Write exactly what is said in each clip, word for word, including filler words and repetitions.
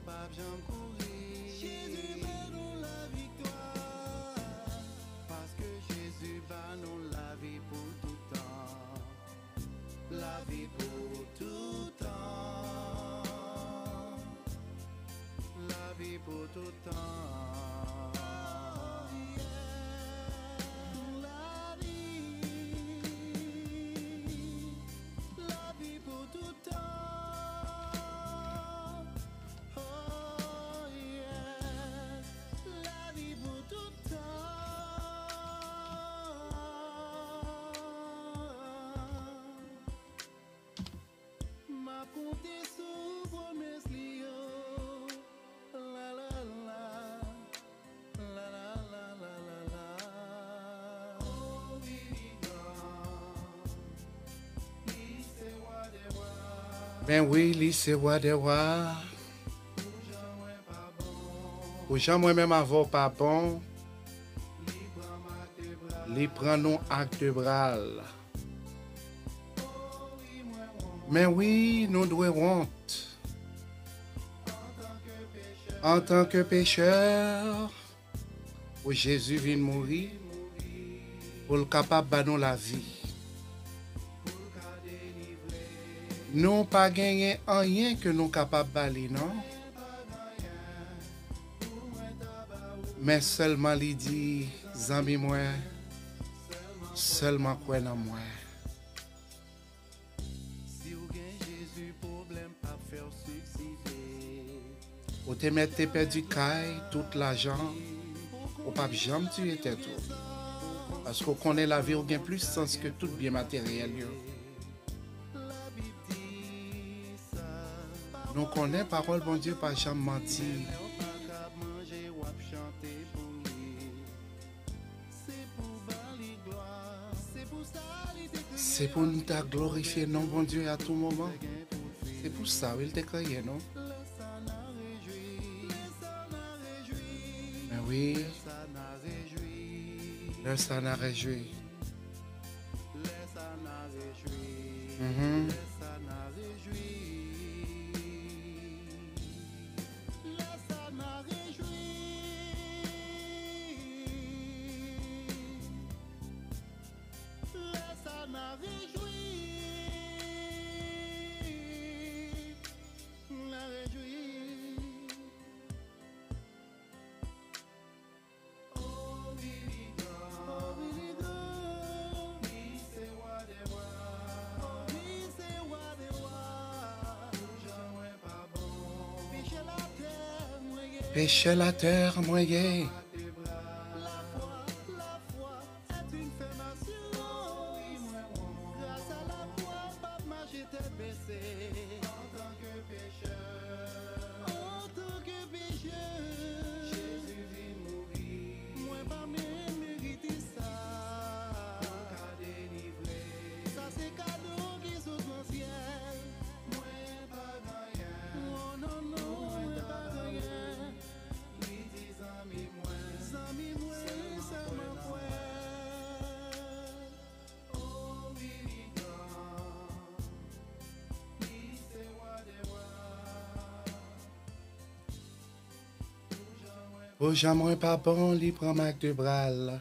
Jésus bat nous la victoire. Parce que Jésus bat nous la vie pour tout temps. La vie pour tout temps. La vie pour tout temps. La vie. La vie pour tout temps. Oh yes. La vie pour tout temps. Ma compté sous promesse lio. La la la. La la la la la la. Oh Ben oui, li c'est roi des rois. Ou jan moi-même avant pas bon. Li prend nous acte de bral. Mais oui, nous devons honte. En tant que pécheur, où Jésus vient mourir, pour le capable de nous la vie. Nous pas gagné rien que nous capables de balayer, non? Mais seulement il dit, zami moi, seulement quoi dans moi. Si ou gen Jésus, problème pas faire succéder. Ou te mettre tes perdu caille, tout l'argent, ou pas jamais tuer tes tout. Parce qu'on connaît la vie, ou gain plus sens que tout bien matériel. Yo. Nous connaissons parole bon Dieu pas jamais menti. C'est pour nous ta glorifier non bon Dieu à tout moment. C'est pour ça qu'il t'a créé, non? Mais oui, le ça n'a réjoui. Mhm. Péché la terre moyenne. Oh, j'aimerais pas bon, li prend Mac de bral.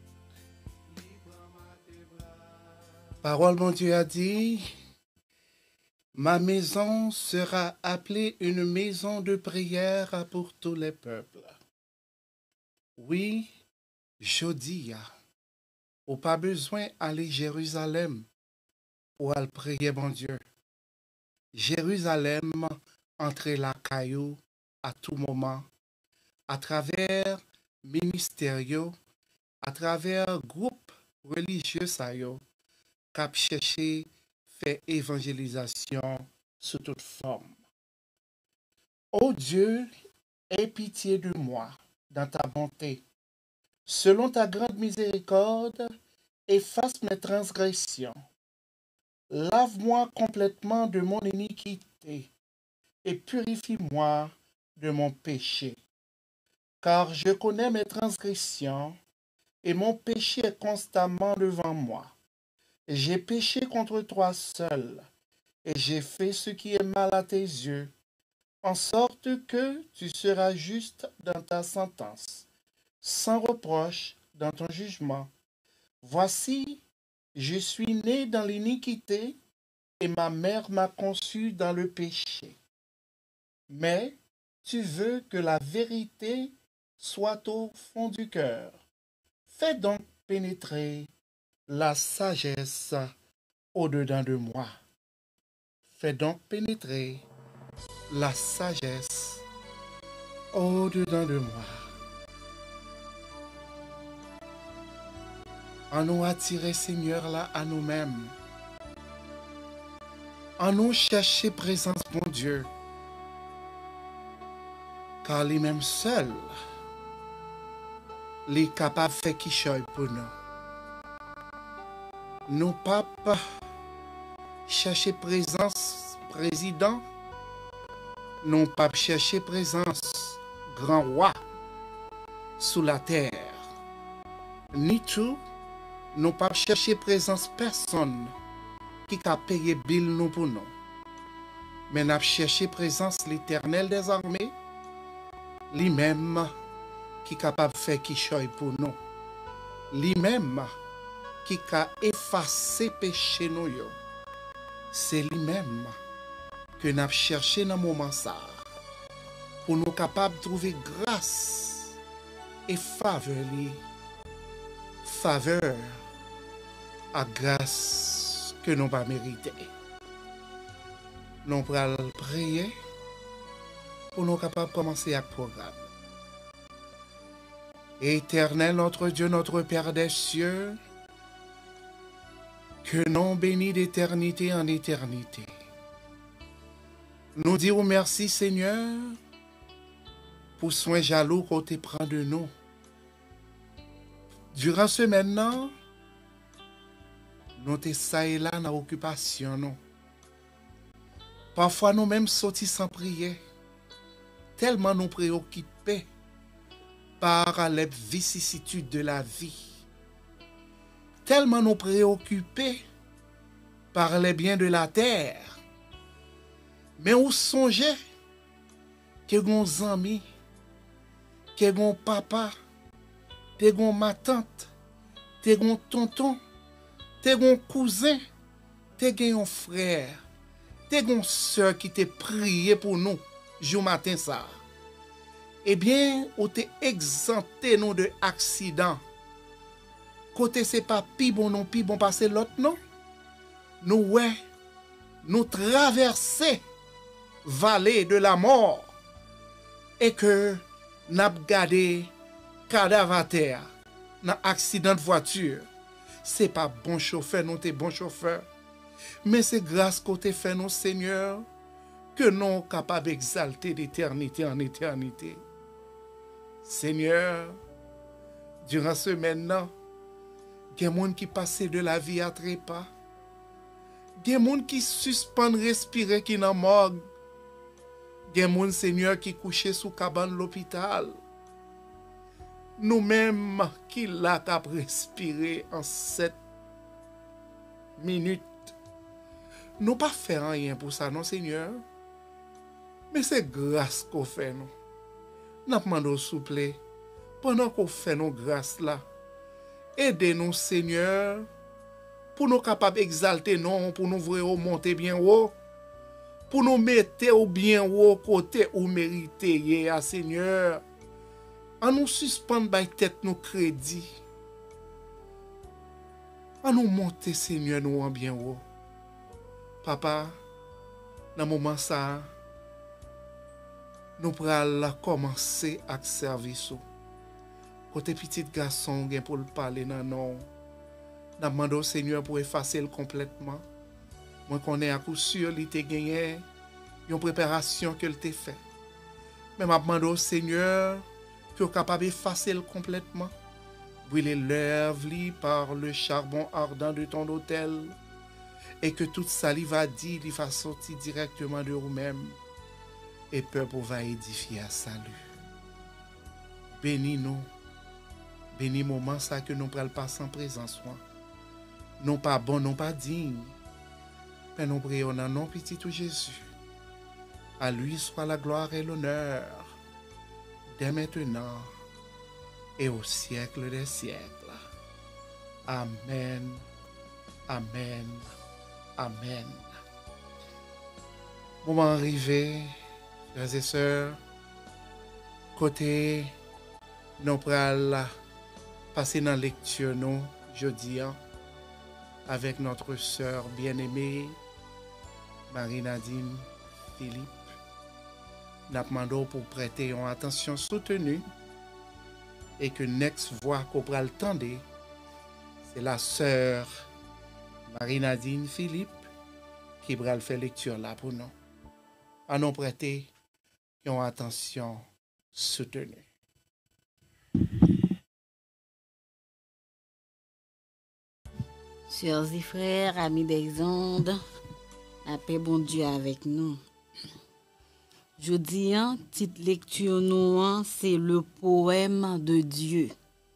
Parole, mon Dieu a dit, ma maison sera appelée une maison de prière pour tous les peuples. Oui, je dis, ou pas besoin d'aller à Jérusalem pour aller prier, mon Dieu. Jérusalem, entre la caillou à tout moment, à travers ministériaux, à travers groupes religieux, ça y est, cap chercher faire évangélisation sous toute forme. Ô Dieu, aie pitié de moi dans ta bonté. Selon ta grande miséricorde, efface mes transgressions. Lave-moi complètement de mon iniquité et purifie-moi de mon péché. Car je connais mes transgressions et mon péché est constamment devant moi. J'ai péché contre toi seul et j'ai fait ce qui est mal à tes yeux, en sorte que tu seras juste dans ta sentence, sans reproche dans ton jugement. Voici, je suis né dans l'iniquité, et ma mère m'a conçu dans le péché. Mais tu veux que la vérité soit au fond du cœur. Fais donc pénétrer la sagesse au-dedans de moi. Fais donc pénétrer la sagesse au-dedans de moi. En nous attirer, Seigneur, là à nous-mêmes. En nous chercher présence, mon Dieu. Car lui-même seul, il est capable de faire qui choisit pour nous. Nous pas chercher présence président, nous pas chercher présence grand roi sous la terre. Ni tout, nous pas chercher présence personne qui a payé bill nous pour nous. Mais nous chercher présence l'Éternel des armées, lui-même qui est capable de faire qui choisit pour nous. Lui-même qui a effacé péché nous. C'est lui-même que nous avons cherché dans le moment ça pour nous capables de trouver grâce et faveur, faveur à grâce que nous pas mérité. Nous allons prier pour nous capables de commencer à programme. Éternel, notre Dieu, notre Père des cieux, que non béni d'éternité en éternité. Nous disons merci, Seigneur, pour soin jaloux qu'on te prend de nous. Durant ce maintenant, nous te ça et là dans l'occupation. Non. Parfois, nous-mêmes sortis sans prier, tellement nous préoccupés par les vicissitudes de la vie. Tellement nous préoccupés par les biens de la terre. Mais on songeait que nos amis, que nos papa, que nos ma tante, que nos tonton, que nos cousins, que nos frères, que nos soeurs qui te prié pour nous, jour matin ça. Eh bien, on te exempté nous de accident. Côté c'est pas pi bon non pi bon passer l'autre non. Nous ouais, nous traverser vallée de la mort et que n'a gardé cadavre à terre dans accident de voiture. C'est pas bon chauffeur, nous t'es bon chauffeur. Mais c'est grâce qu'on te fait nous Seigneur que nous capables d'exalter d'éternité en éternité. Seigneur, durant ce maintenant, il y a des gens qui passent de la vie à trépas. Il y a des gens qui suspendent respirer qui n'en morgue. Il y a des gens, Seigneur, qui couchent sous cabane de l'hôpital. Nous-mêmes qui l'a qu'à respirer en sept minutes. Nous pas fait rien pour ça, non, Seigneur. Mais c'est grâce qu'on fait, nous. Nous demandons s'il vous plaît, pendant qu'on fait nos grâces là, aidez-nous, Seigneur, pour nous capables d'exalter, non, pour nous voir monter bien haut, pour nous mettre au bien haut côté où mériter, Seigneur. En nous suspendre by tête nos crédits. En nous monter, Seigneur, nous en bien haut. Papa, dans le moment ça, nous pourrons commencer à servir. Côté petit garçon, pour le parler, non, non. Nous demandons au Seigneur pour effacer le complètement. Moi, qu'on est à coup sûr, il t'a gagné une préparation que t'a fait. Mais je demande au Seigneur que soit capable d'effacer le complètement. Brûler l'œuvre par le charbon ardent de ton autel. Et que toute salive a dit, il va sortir directement de vous-même. Et peuple va édifier à salut. Bénis-nous. Bénis le moment ça que nous ne prenons pas sans présence. Non pas bon, non pas digne. Mais nous prions dans nom petit tout Jésus. À lui soit la gloire et l'honneur, dès maintenant et au siècle des siècles. Amen, amen, amen. Moment arrivé, frères et sœurs, côté nous pral passer dans la lecture nous jeudi avec notre sœur bien-aimée Marie-Nadine Philippe. Nous demandons pour prêter une attention soutenue et que next voix qu'on pral tendre, c'est la sœur Marie-Nadine Philippe qui pral faire lecture là pour nous. À nous prêter une attention soutenue. Sœurs et frères, amis des ondes, la paix bon Dieu avec nous. Jeudi, petite lecture nous, c'est le poème de Dieu.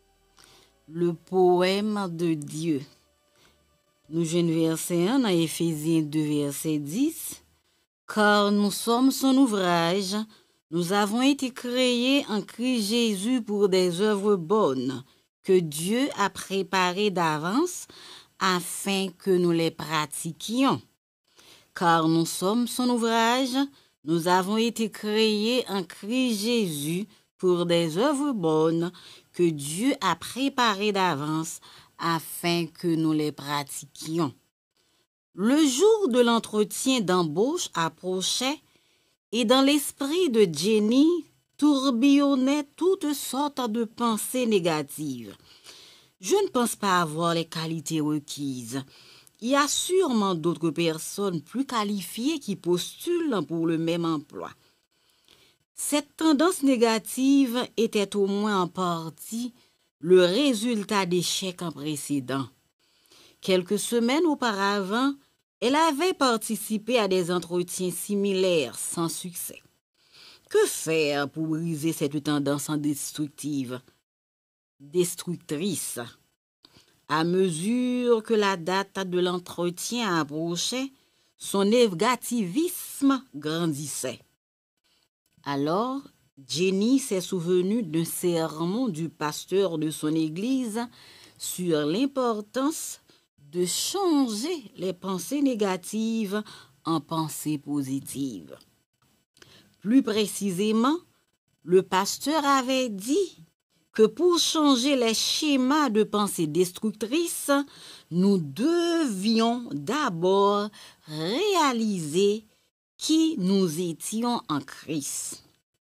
Le poème de Dieu. Nous jouons verset un dans Éphésiens deux, verset dix. Car nous sommes son ouvrage, nous avons été créés en Christ Jésus pour des œuvres bonnes que Dieu a préparées d'avance afin que nous les pratiquions. Car nous sommes son ouvrage, nous avons été créés en Christ Jésus pour des œuvres bonnes que Dieu a préparées d'avance afin que nous les pratiquions. Le jour de l'entretien d'embauche approchait et dans l'esprit de Jenny tourbillonnaient toutes sortes de pensées négatives. Je ne pense pas avoir les qualités requises. Il y a sûrement d'autres personnes plus qualifiées qui postulent pour le même emploi. Cette tendance négative était au moins en partie le résultat d'échecs en précédent. Quelques semaines auparavant, elle avait participé à des entretiens similaires sans succès. Que faire pour briser cette tendance destructive, destructrice? À mesure que la date de l'entretien approchait, son négativisme grandissait. Alors, Jenny s'est souvenue d'un sermon du pasteur de son église sur l'importance de changer les pensées négatives en pensées positives. Plus précisément, le pasteur avait dit que pour changer les schémas de pensée destructrices, nous devions d'abord réaliser qui nous étions en Christ.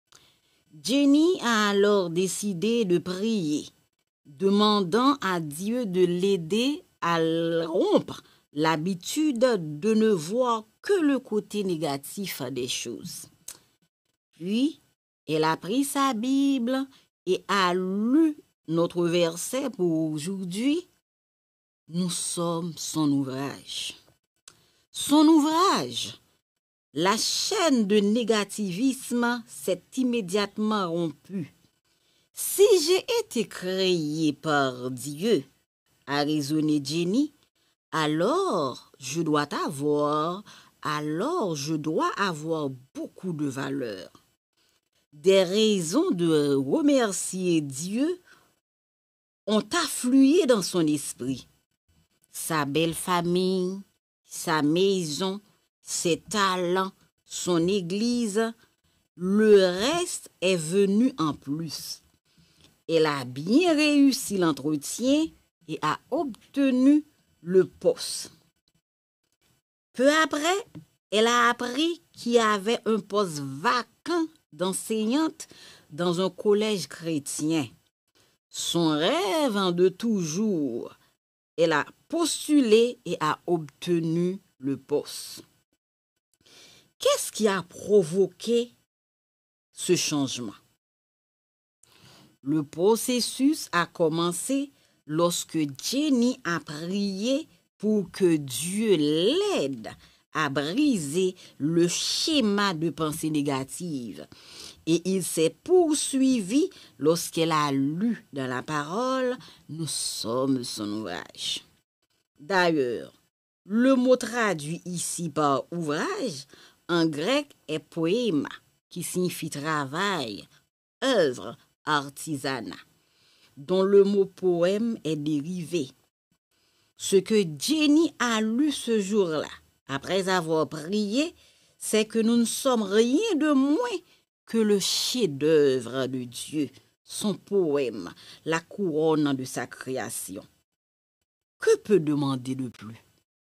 Jenny a alors décidé de prier, demandant à Dieu de l'aider à rompre l'habitude de ne voir que le côté négatif des choses. Puis, elle a pris sa Bible et a lu notre verset pour aujourd'hui. Nous sommes son ouvrage. Son ouvrage. La chaîne de négativisme s'est immédiatement rompue. Si j'ai été créé par Dieu, a raisonné Jenny, alors je dois avoir, alors je dois avoir beaucoup de valeur. Des raisons de remercier Dieu ont afflué dans son esprit. Sa belle famille, sa maison, ses talents, son église, le reste est venu en plus. Elle a bien réussi l'entretien et a obtenu le poste. Peu après, elle a appris qu'il y avait un poste vacant d'enseignante dans un collège chrétien. Son rêve en de toujours, elle a postulé et a obtenu le poste. Qu'est-ce qui a provoqué ce changement? Le processus a commencé lorsque Jenny a prié pour que Dieu l'aide à briser le schéma de pensée négative. Et il s'est poursuivi lorsqu'elle a lu dans la parole « Nous sommes son ouvrage ». D'ailleurs, le mot traduit ici par « ouvrage » en grec est poéma, qui signifie travail, œuvre, artisanat, dont le mot poème est dérivé. Ce que Jenny a lu ce jour-là, après avoir prié, c'est que nous ne sommes rien de moins que le chef-d'œuvre de Dieu, son poème, la couronne de sa création. Que peut demander de plus?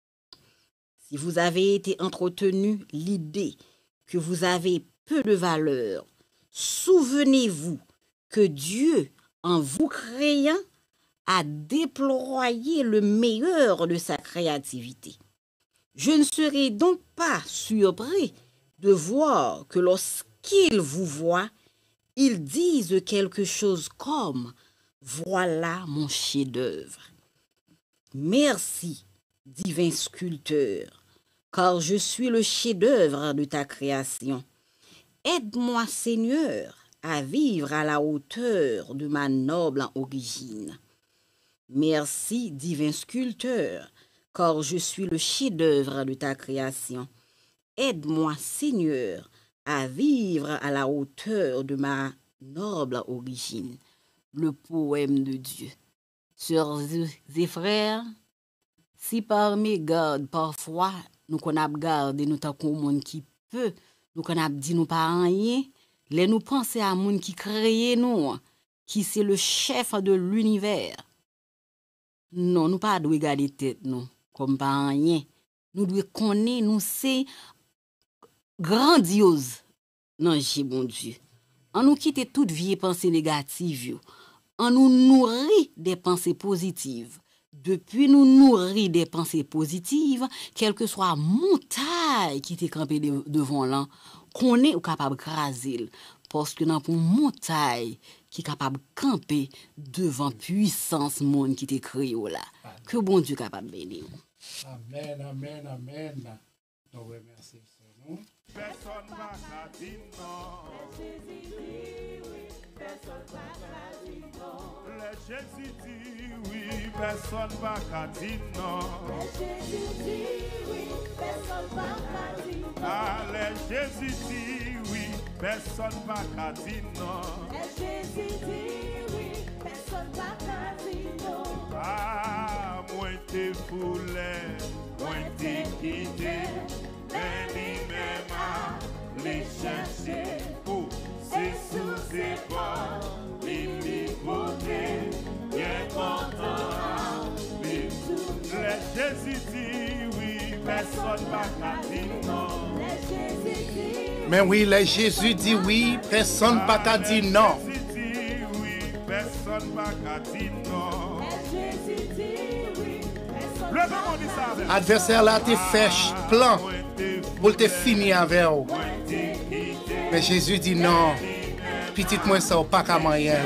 Si vous avez été entretenu l'idée que vous avez peu de valeur, souvenez-vous que Dieu, en vous créant, a déployé le meilleur de sa créativité. Je ne serai donc pas surpris de voir que lorsqu'il vous voit, ils disent quelque chose comme « Voilà mon chef-d'œuvre ». Merci, divin sculpteur, car je suis le chef-d'œuvre de ta création. Aide-moi, Seigneur, à vivre à la hauteur de ma noble origine. Merci, divin sculpteur, car je suis le chef-d'œuvre de ta création. Aide-moi, Seigneur, à vivre à la hauteur de ma noble origine. Le poème de Dieu. Sœurs et frères, si parmi gardes parfois nous connaissons gardé nous tant qu'on monde qui peut, nous connaissons dit nous pas rien, les nous penser à monde qui crée nous, qui c'est le chef de l'univers. Non, nous pas doit garder tête nous comme pas rien. Nous devons connaître nous c'est grandiose. Non, j'ai bon Dieu. En nous quitter toute vieille pensée négative, en nous nourrit des pensées positives. Depuis nous nourrir des pensées positives, quelle que soit la montagne qui t'est campée de, devant là, qu'on est capable de craser. Parce que dans une montagne qui est capable de camper devant puissance monde qui t'est créé là. Que bon Dieu est capable de bénir. Amen, amen, amen. Nous remercions nous. Personne va pas dire non. Jésus dit oui, personne va pas dire non. Le Jésus dit oui, personne va pas dire non. Le Jésus dit oui, personne va pas dire non. Ah, le Jésus dit oui, personne va pas dire non. Le Jésus dit oui, personne va pas dire non. Ah, moi t'es foulé, moi t'es quitté. Les chercher, oh, c'est sous ses pas, les ligoter, bien content, les Jésus dit oui, personne va dire non. Mais oui, les Jésus dit oui, personne va pas dire non. Jésus dit oui, personne va dire non. Jésus dit oui, personne. Adversaire là te fait plan pour te finir avec vous. Mais Jésus dit non, petit moi ça pas qu'à moyen.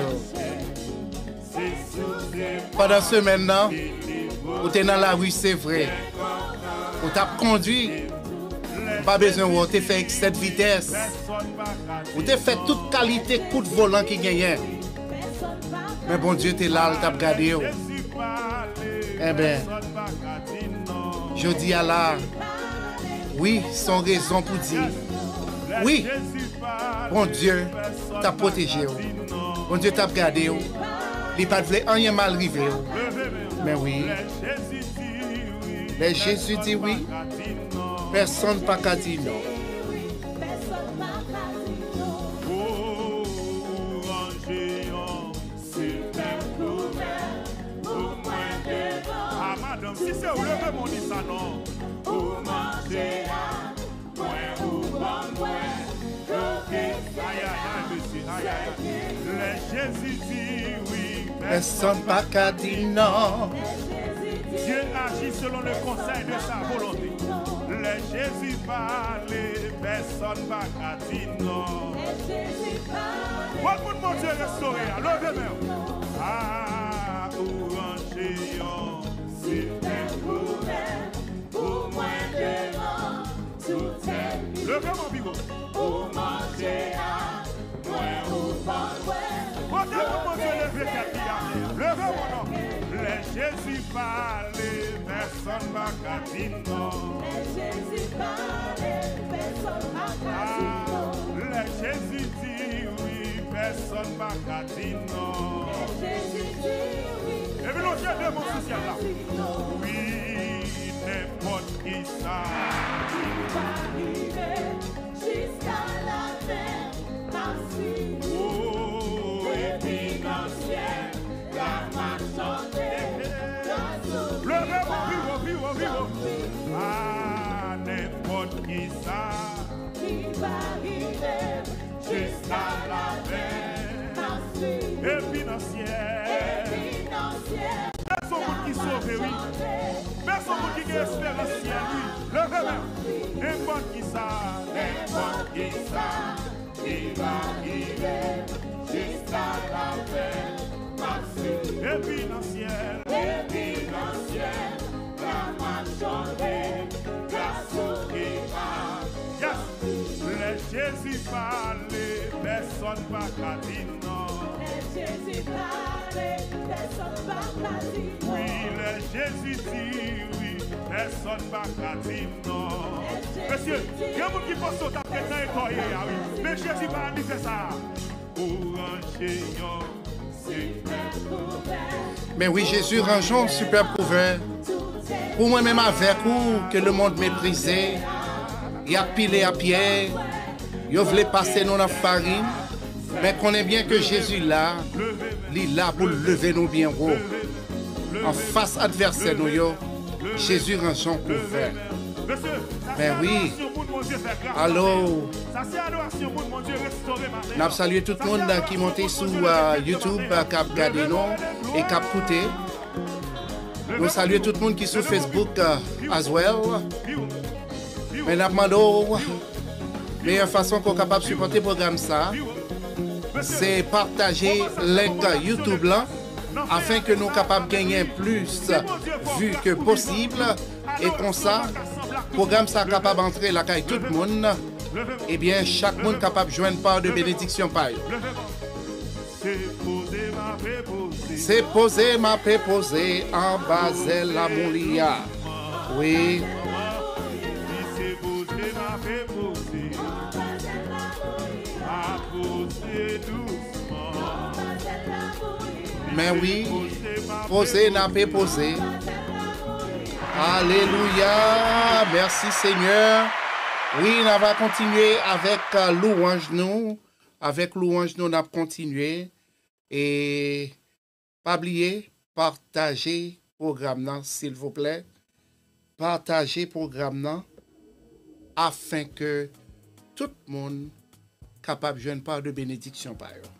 Pendant ce maintenant, vous êtes dans la rue, c'est vrai. Vous t'avez conduit, pas besoin de te faire cette vitesse. Vous avez fait toute qualité coup de volant qui gagne. Mais bon Dieu, tu es là, tu as regardé. Eh bien, je dis à la, oui, sans raison pour dire, oui, bon Dieu t'a protégé, bon Dieu t'a gardé, il n'a pas voulu rien mal arriver. Mais oui, mais Jésus dit oui, personne n'a pas dit non. Si c'est où le mon dit ça non. Pour manger à point ou bon point. Aïe aïe aïe monsieur, aïe aïe. Le Jésus dit oui, personne pas qu'à dire non. Dieu agit selon le conseil de sa volonté. Le Jésus parle, personne pas qu'à dire non. Le Jésus parle. Bon mon Dieu restauré, levez-moi. Ah, ou en géant. Pour moi devant tout est le vraiment bigot pour manger à moins ou pas ouais pour manger le vécapier le vraiment non le Jésus parle personne va qu'à dire non le Jésus parle personne Le Jésus dit oui, personne ne va dire non. Et puis l'autre de mon social là. Oui, n'importe qui ça. Il va arriver jusqu'à la fin, merci. Oh, et puis dans le ciel, la main chantée. Levez mon vivo, vivo, vivo. Ah, n'importe qui ça. Il va arriver jusqu'à la fin, merci. Et puis dans le ciel. Personne qui sauve, oui. Personne qui a espérance, oui. Levez-vous. N'importe qui ça, n'importe qui ça, il va arriver jusqu'à la fin, merci. Et puis dans le ciel, et puis dans le ciel, la main chantée, grâce au Christ. Yes. Le Jésus parle, personne ne va dire non. Le Jésus parle, personne ne va dire non. Oui, le Jésus dit oui, personne ne va dire non. Monsieur, il y a un monde qui pense au tapis dans l'école, oui. Mais Jésus va dire c'est ça. Orange, mais oui, Jésus rangeons super couvert. Pour moi-même avec vous, que le monde méprisait. Il a pilé à pierre. Il voulait passer dans la farine. Mais connaît bien que Jésus là, il est là pour lever nous bien haut. En face adversaire nous, yo, Jésus rangeons couvert. Mais oui. Allô. Nous avons salué tout le monde qui est monté sur uh, YouTube, qui a regardé nous et qui a écouté. Nous saluons tout le monde qui est sur Facebook uh, as well. Mais nous demandons la meilleure façon qu'on est capable de supporter le programme, ça, c'est partager le link YouTube là, afin que nous soyons capables de gagner plus de vues que possible. Et comme ça, le programme est capable d'entrer la caille tout le monde. Eh bien, chaque monde est capable de joindre part de bénédiction par eux. C'est posé, ma paix posé en Basel la Moulia. Oui. Mais oui, posé, n'a pas posé. Alléluia, merci Seigneur. Oui, on va continuer avec uh, louange nous. Avec louange nous, on a continué. Et pas oublier, partagez le programme, s'il vous plaît. Partagez le programme afin que tout le monde soit capable de joindre part de bénédiction par eux.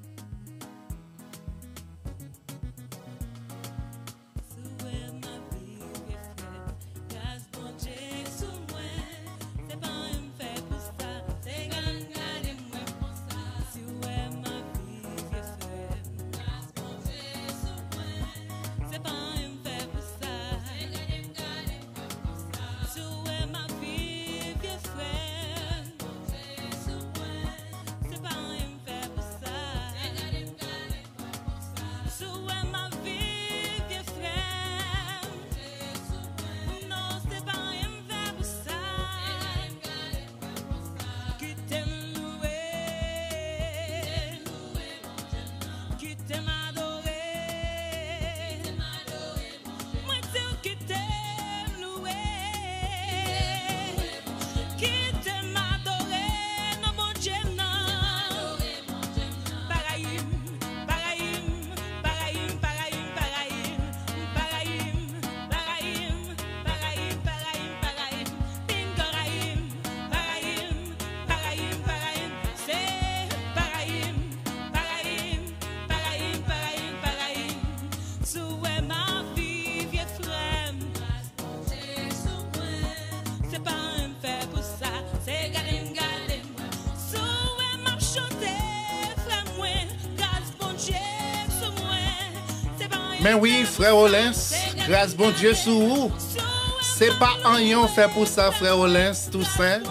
Mais oui, frère Olens, grâce bon Dieu sur vous. C'est pas un yon fait pour ça, frère Olens, tout ça.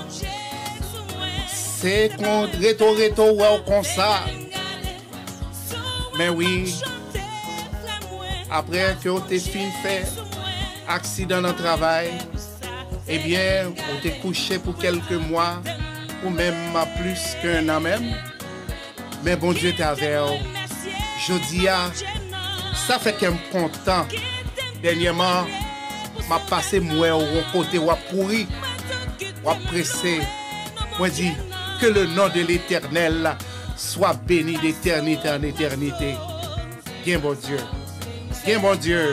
C'est qu'on reto reto ou comme ça. Mais oui, après que vous avez fini fait accident dans le travail, eh bien, vous êtes couché pour quelques mois. ou même plus qu'un an même. Mais bon Dieu t'es avec. Je dis, ça fait qu'elle me content. Dernièrement, m'a passé moi au côté ou pourri, ou pressé. Moi dis que le nom de l'Éternel soit béni d'éternité en éternité. Bien bon Dieu. Bien bon Dieu.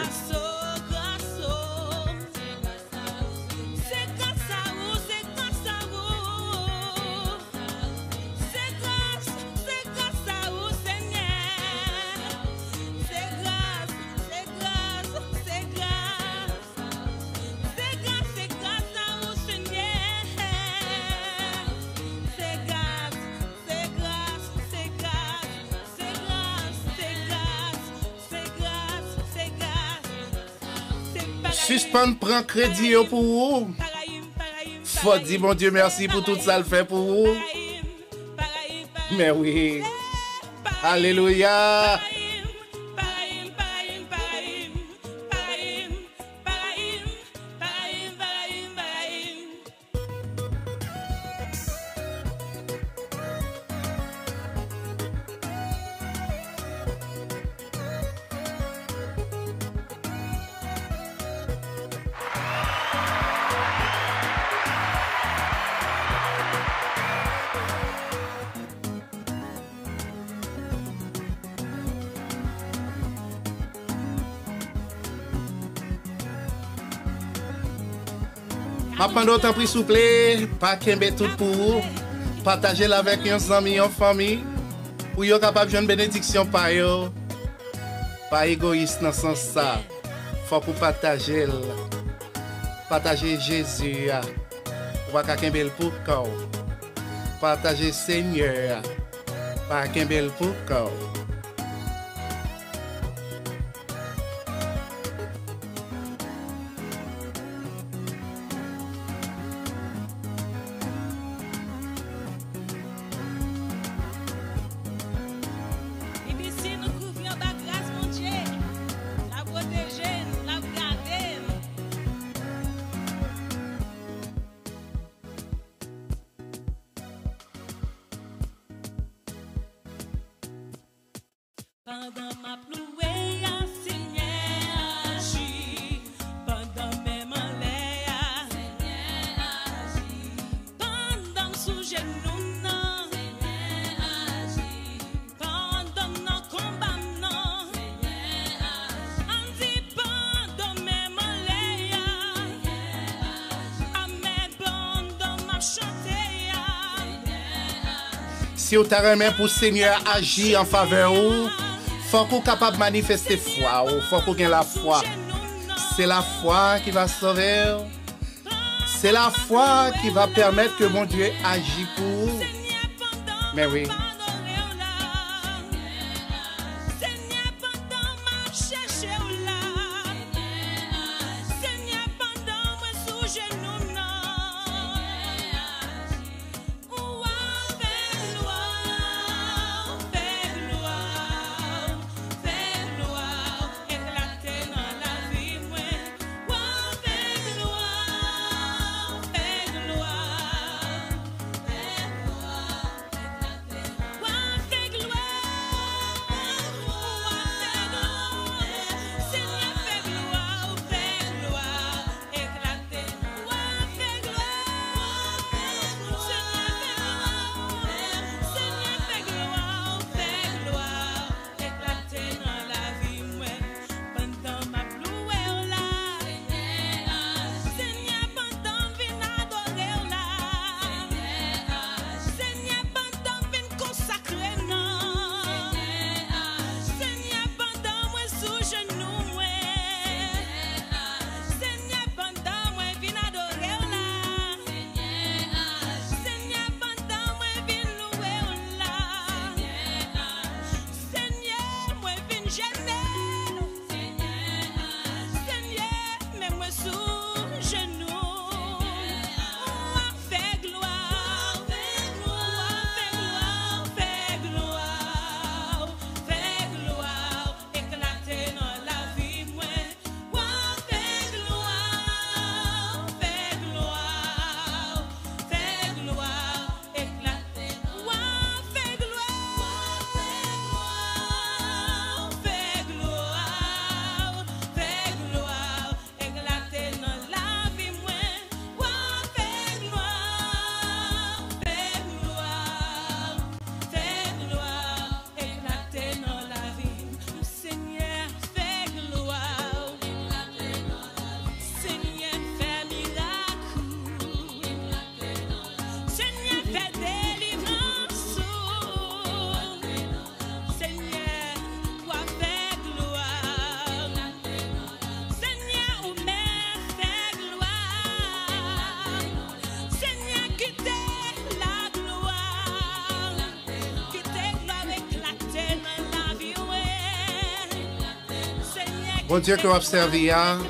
Suspend prend crédit pour vous. Faut dire mon Dieu merci pour tout ça le fait pour vous. Mais oui. Alléluia. Pendant autant pris souple, pas qu'aimer tout pour vous, partager avec un ami, une famille, pour être capable de une bénédiction par eux. Pas égoïste dans ce sens ça. Faut pour partager, partager Jésus, pour pas qu'aimer le pour corps. Partager Seigneur, pas qu'aimer le pour corps. Pendant ma plouée, Seigneur agit. Pendant mes malheurs, Seigneur agit. Pendant sous genoux, non, Seigneur agit. Pendant nos combats, non, Seigneur agit. On dit pendant mes malheurs, Seigneur agit. À mes pendant ma chanter, Seigneur agit. Si vous avez pour Seigneur agir en faveur de vous, faut qu'on soit capable de manifester foi, il faut qu'on ait la foi. C'est la foi qui va sauver. C'est la foi qui va permettre que mon Dieu agisse pour vous. Mais oui. Bon Dieu que vous observez,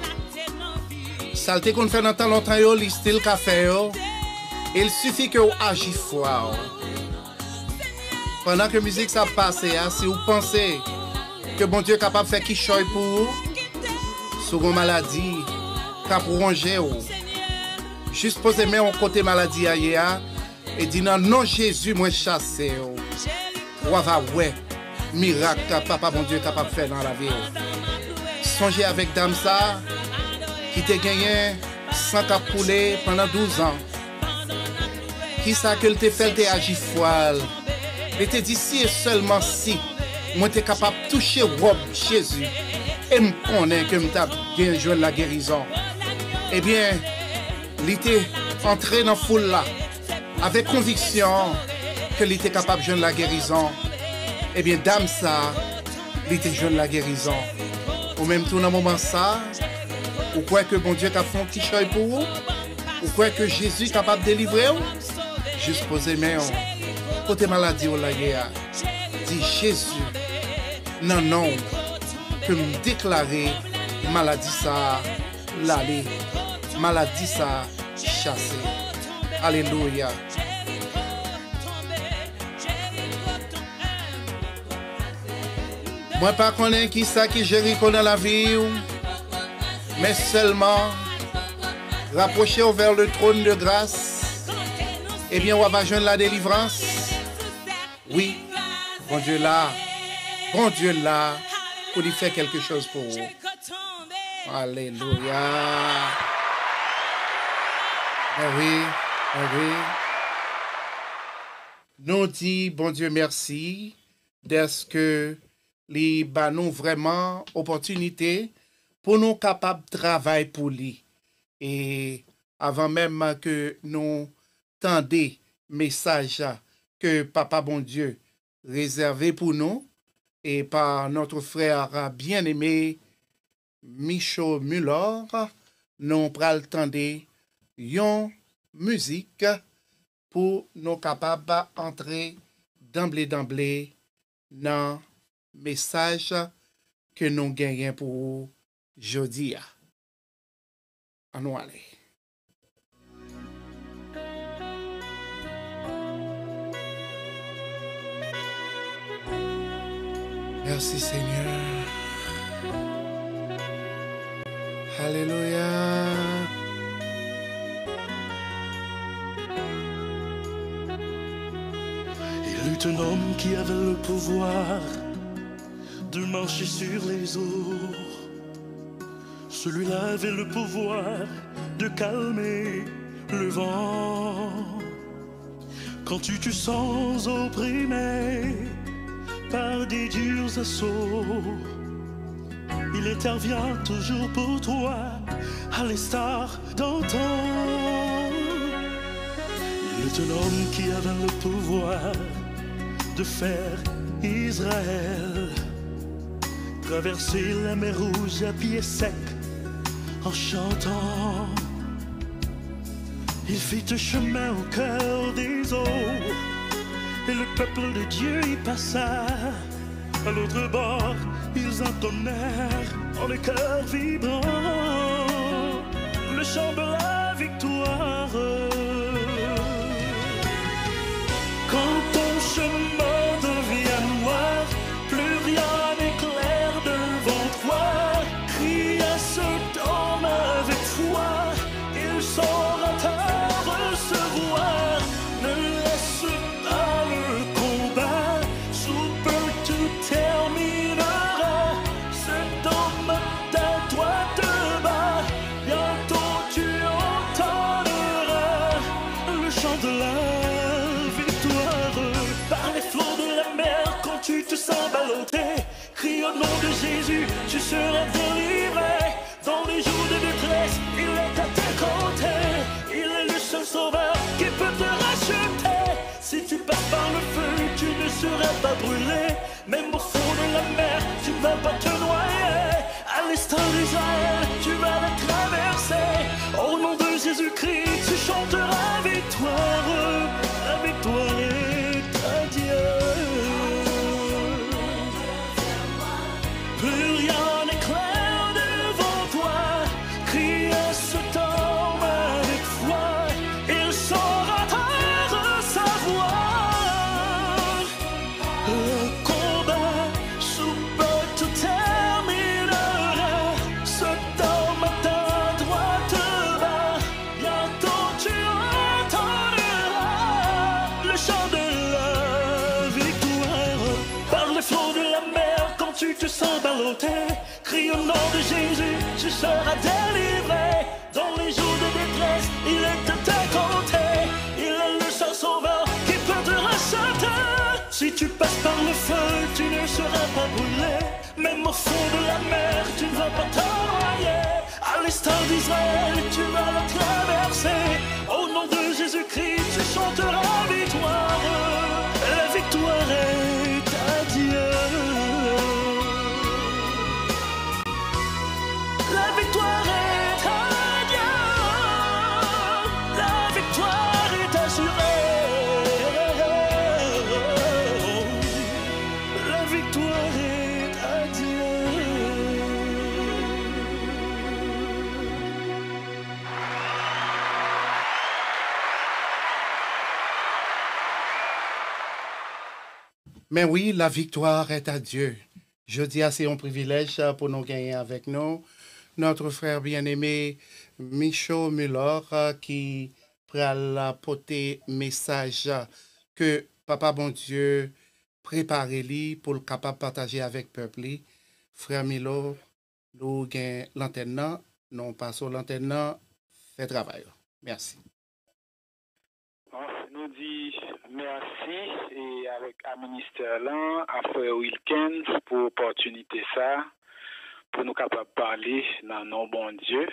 ça te qu'on fait dans tant longtemps, yo, li style café, yo. Il suffit que vous agissez fort. Pendant que la musique ça passe, si vous pensez que bon Dieu est capable de faire qui choisit pour vous, sur une maladie, cap ronger ou juste poser main au côté maladie ailleurs et dire non non Jésus moi chassé ou va ouais miracle papa bon Dieu capable de faire dans la vie. Songez avec dame ça qui t'a gagné cent cap poulet pendant douze ans. Qui ça que te fait te agir foile. Et te dit si et seulement si moi t'es capable de toucher robe Jésus et me connaît que me t'a bien joué la guérison. Eh bien, il était entré dans la foule là avec conviction que il était capable de jouer la guérison. Eh bien, dame ça, il était joué la guérison. Ou même tout dans le moment ça, ou quoi que bon Dieu t'a fait un petit choix pour vous, ou quoi que Jésus est capable de délivrer vous, juste poser main côté maladie ou la guerre. Dit Jésus, non, non, que me déclarer maladie ça, l'aller, maladie ça, chasser. Alléluia. Moi pas connais qui ça qui Jéricho dans la vie, mais seulement rapprocher vers le trône de grâce, eh bien on va joindre la délivrance. Oui, bon Dieu là, bon Dieu là, pour lui faire quelque chose pour vous. Alléluia. Ben oui, ben oui. Nous dit, bon Dieu merci, d'est-ce que les bah nous vraiment opportunité pour nous capables de travailler pour lui. Et avant même que nous tendions message que Papa bon Dieu réservé pour nous et par notre frère bien-aimé Michaud Muller, nous pral tendre yon musique pour nous capables d'entrer d'emblée d'emblée dans le message que nous gagnons pour aujourd'hui. À nous aller. Merci Seigneur. Alléluia. Il eut un homme qui avait le pouvoir de marcher sur les eaux. Celui-là avait le pouvoir de calmer le vent. Quand tu te sens opprimé par des durs assauts, il intervient toujours pour toi, à l'instar d'antan. Il est un homme qui avait le pouvoir de faire Israël traverser la mer Rouge à pied sec en chantant. Il fit un chemin au cœur des eaux et le peuple de Dieu y passa. À l'autre bord, ils entonnèrent en les cœurs vibrants le chant de la victoire. Quand ton chemin devient noir, plus rien n'est clair devant toi. Crie à cet homme avec foi, il saura te recevoir. Ne laisse pas le combat, sous peu tout terminera. Cet homme à toi te bat, bientôt tu entendras le chant de la victoire. Par les flots de la mer, quand tu te sens ballotté, crie au nom de Jésus, tu seras délivré. Dans les jours de détresse, il est à tes côtés. Il est le seul sauveur qui peut te racheter. Si tu passes par le feu, tu ne seras pas brûlé. Même au fond de la mer, tu ne vas pas te noyer. À l'est d'Israël, tu vas la traverser. Au nom de Jésus-Christ, tu chanteras victoire. La victoire est à Dieu. Plus rien n'est clair flots de la mer quand tu te sens ballotté. Crie au nom de Jésus, tu seras délivré. Dans les jours de détresse, il est de tes côtés. Il est le seul sauveur qui peut te racheter. Si tu passes par le feu, tu ne seras pas brûlé. Même au fond de la mer, tu ne vas pas te noyer. À l'instar d'Israël, tu vas la traverser. Au nom de Jésus-Christ, tu chanteras victoire. La victoire est à Dieu. La victoire est à Dieu. La victoire est assurée. La victoire est à Dieu. Mais oui, la victoire est à Dieu. Je dis assez un privilège pour nous gagner avec nous. Notre frère bien-aimé Michaud Muller qui va porter message que Papa bon Dieu prépare lui pour le capable partager avec le peuple. Frère Milo, nous gagnons l'antenne, nous passons l'antenne, fait travail. Merci. Nous dit merci et avec le ministère là, à Frère Wilkins pour l'opportunité ça, pour nous capables de parler dans nos bon Dieu.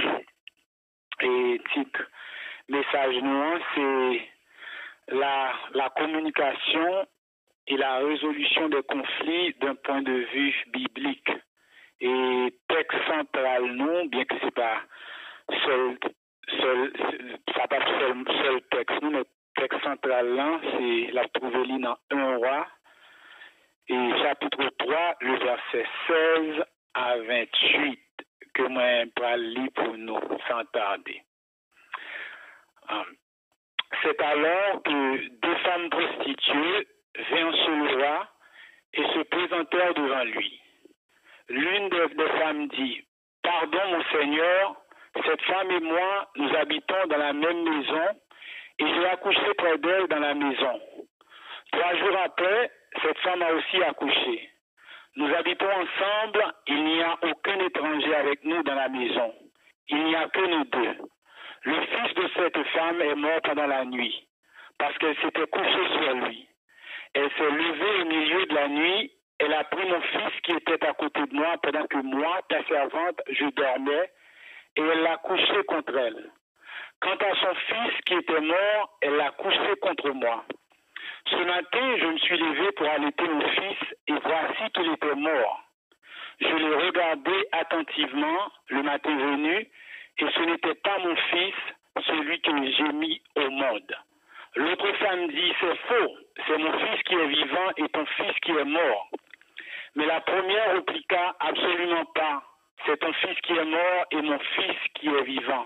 Et titre message nous, c'est la, la communication et la résolution des conflits d'un point de vue biblique. Et texte central nous, bien que c'est pas seul, seul, ça pas seul, seul texte nous, mais texte central là, c'est la trouver dans un roi et chapitre trois, le verset seize à vingt-huit que moi vais lire pour nous sans tarder. C'est alors que deux femmes prostituées vinrent sur le roi et se présentèrent devant lui. L'une des, des femmes dit, « Pardon, mon Seigneur, cette femme et moi, nous habitons dans la même maison et j'ai accouché près d'elle dans la maison. Trois jours après, cette femme a aussi accouché. Nous habitons ensemble, il n'y a aucun étranger avec nous dans la maison. Il n'y a que nous deux. Le fils de cette femme est mort pendant la nuit, parce qu'elle s'était couchée sur lui. Elle s'est levée au milieu de la nuit, elle a pris mon fils qui était à côté de moi pendant que moi, ta servante, je dormais, et elle l'a couché contre elle. Quant à son fils qui était mort, elle l'a couché contre moi. Ce matin, je me suis levé pour allaiter mon fils, et voici qu'il était mort. Je l'ai regardé attentivement le matin venu, et ce n'était pas mon fils, celui que j'ai mis au monde. L'autre femme dit, c'est faux, c'est mon fils qui est vivant et ton fils qui est mort. Mais la première répliqua, absolument pas, c'est ton fils qui est mort et mon fils qui est vivant.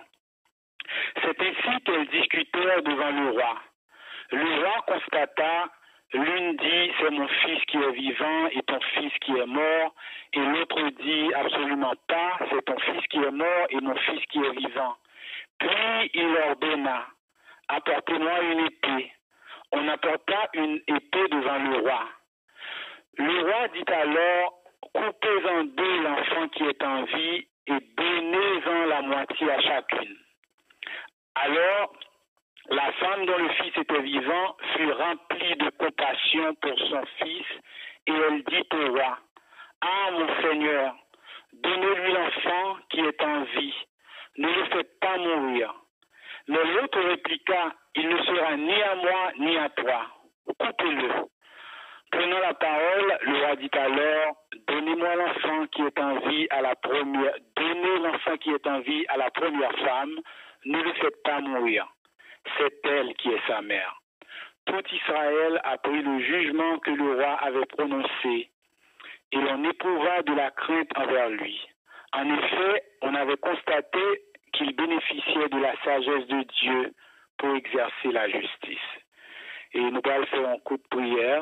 C'est ainsi qu'elles discutèrent devant le roi. Le roi constata, l'une dit, c'est mon fils qui est vivant et ton fils qui est mort, et l'autre dit, absolument pas, c'est ton fils qui est mort et mon fils qui est vivant. Puis il ordonna, apportez-moi une épée. On apporta une épée devant le roi. Le roi dit alors, coupez en deux l'enfant qui est en vie et donnez-en la moitié à chacune. Alors, la femme dont le fils était vivant fut remplie de compassion pour son fils et elle dit au roi, « Ah, mon Seigneur, donnez-lui l'enfant qui est en vie, ne le faites pas mourir. » Mais l'autre répliqua, « Il ne sera ni à moi ni à toi, coupez-le. » Prenant la parole, le roi dit alors, « Donnez-moi l'enfant qui est en vie à la première, donnez l'enfant qui est en vie à la première femme, ne le faites pas mourir. C'est elle qui est sa mère. » Tout Israël apprit le jugement que le roi avait prononcé et l'on éprouva de la crainte envers lui. En effet, on avait constaté qu'il bénéficiait de la sagesse de Dieu pour exercer la justice. Et nous allons faire un coup de prière.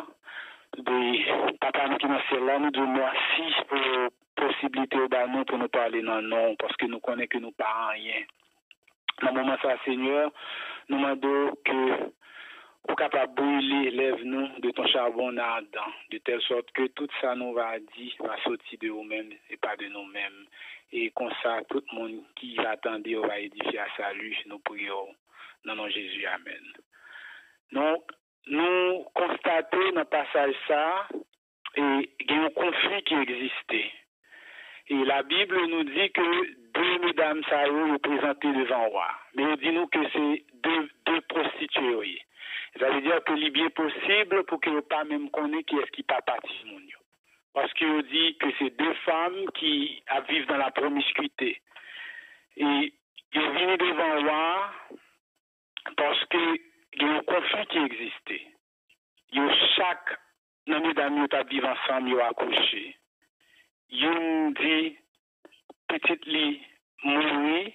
De papa nous qui nous sommes là, nous disons merci pour la possibilité de nous pour nous parler dans le nom, parce que nous connaissons que nous ne parlons rien. Dans le moment ça, Seigneur, nous demandons que pour capable brûler lève-nous de ton charbon ardent, de telle sorte que tout ça nous va dire va sortir de nous-mêmes et pas de nous-mêmes. Et comme ça, tout le monde qui attendait va édifier à salut, nous prions dans le nom de Jésus. Amen. Donc, nous constatons dans le passage ça, et il y a un conflit qui existait. Et la Bible nous dit que deux mesdames ça sont présentées devant le roi. Mais il dit nous que c'est deux, deux prostituées. Ça veut dire que c'est bien possible pour que le pas même connaisse qui est-ce qui pas parti mon Dieu. Parce qu'il dit que c'est deux femmes qui vivent dans la promiscuité. Et ils sont venus devant le roi parce qu'il y a un conflit qui existait. Il y a chaque mesdames qui vivent ensemble, ils ont accouché. Yon dit petite li mouri,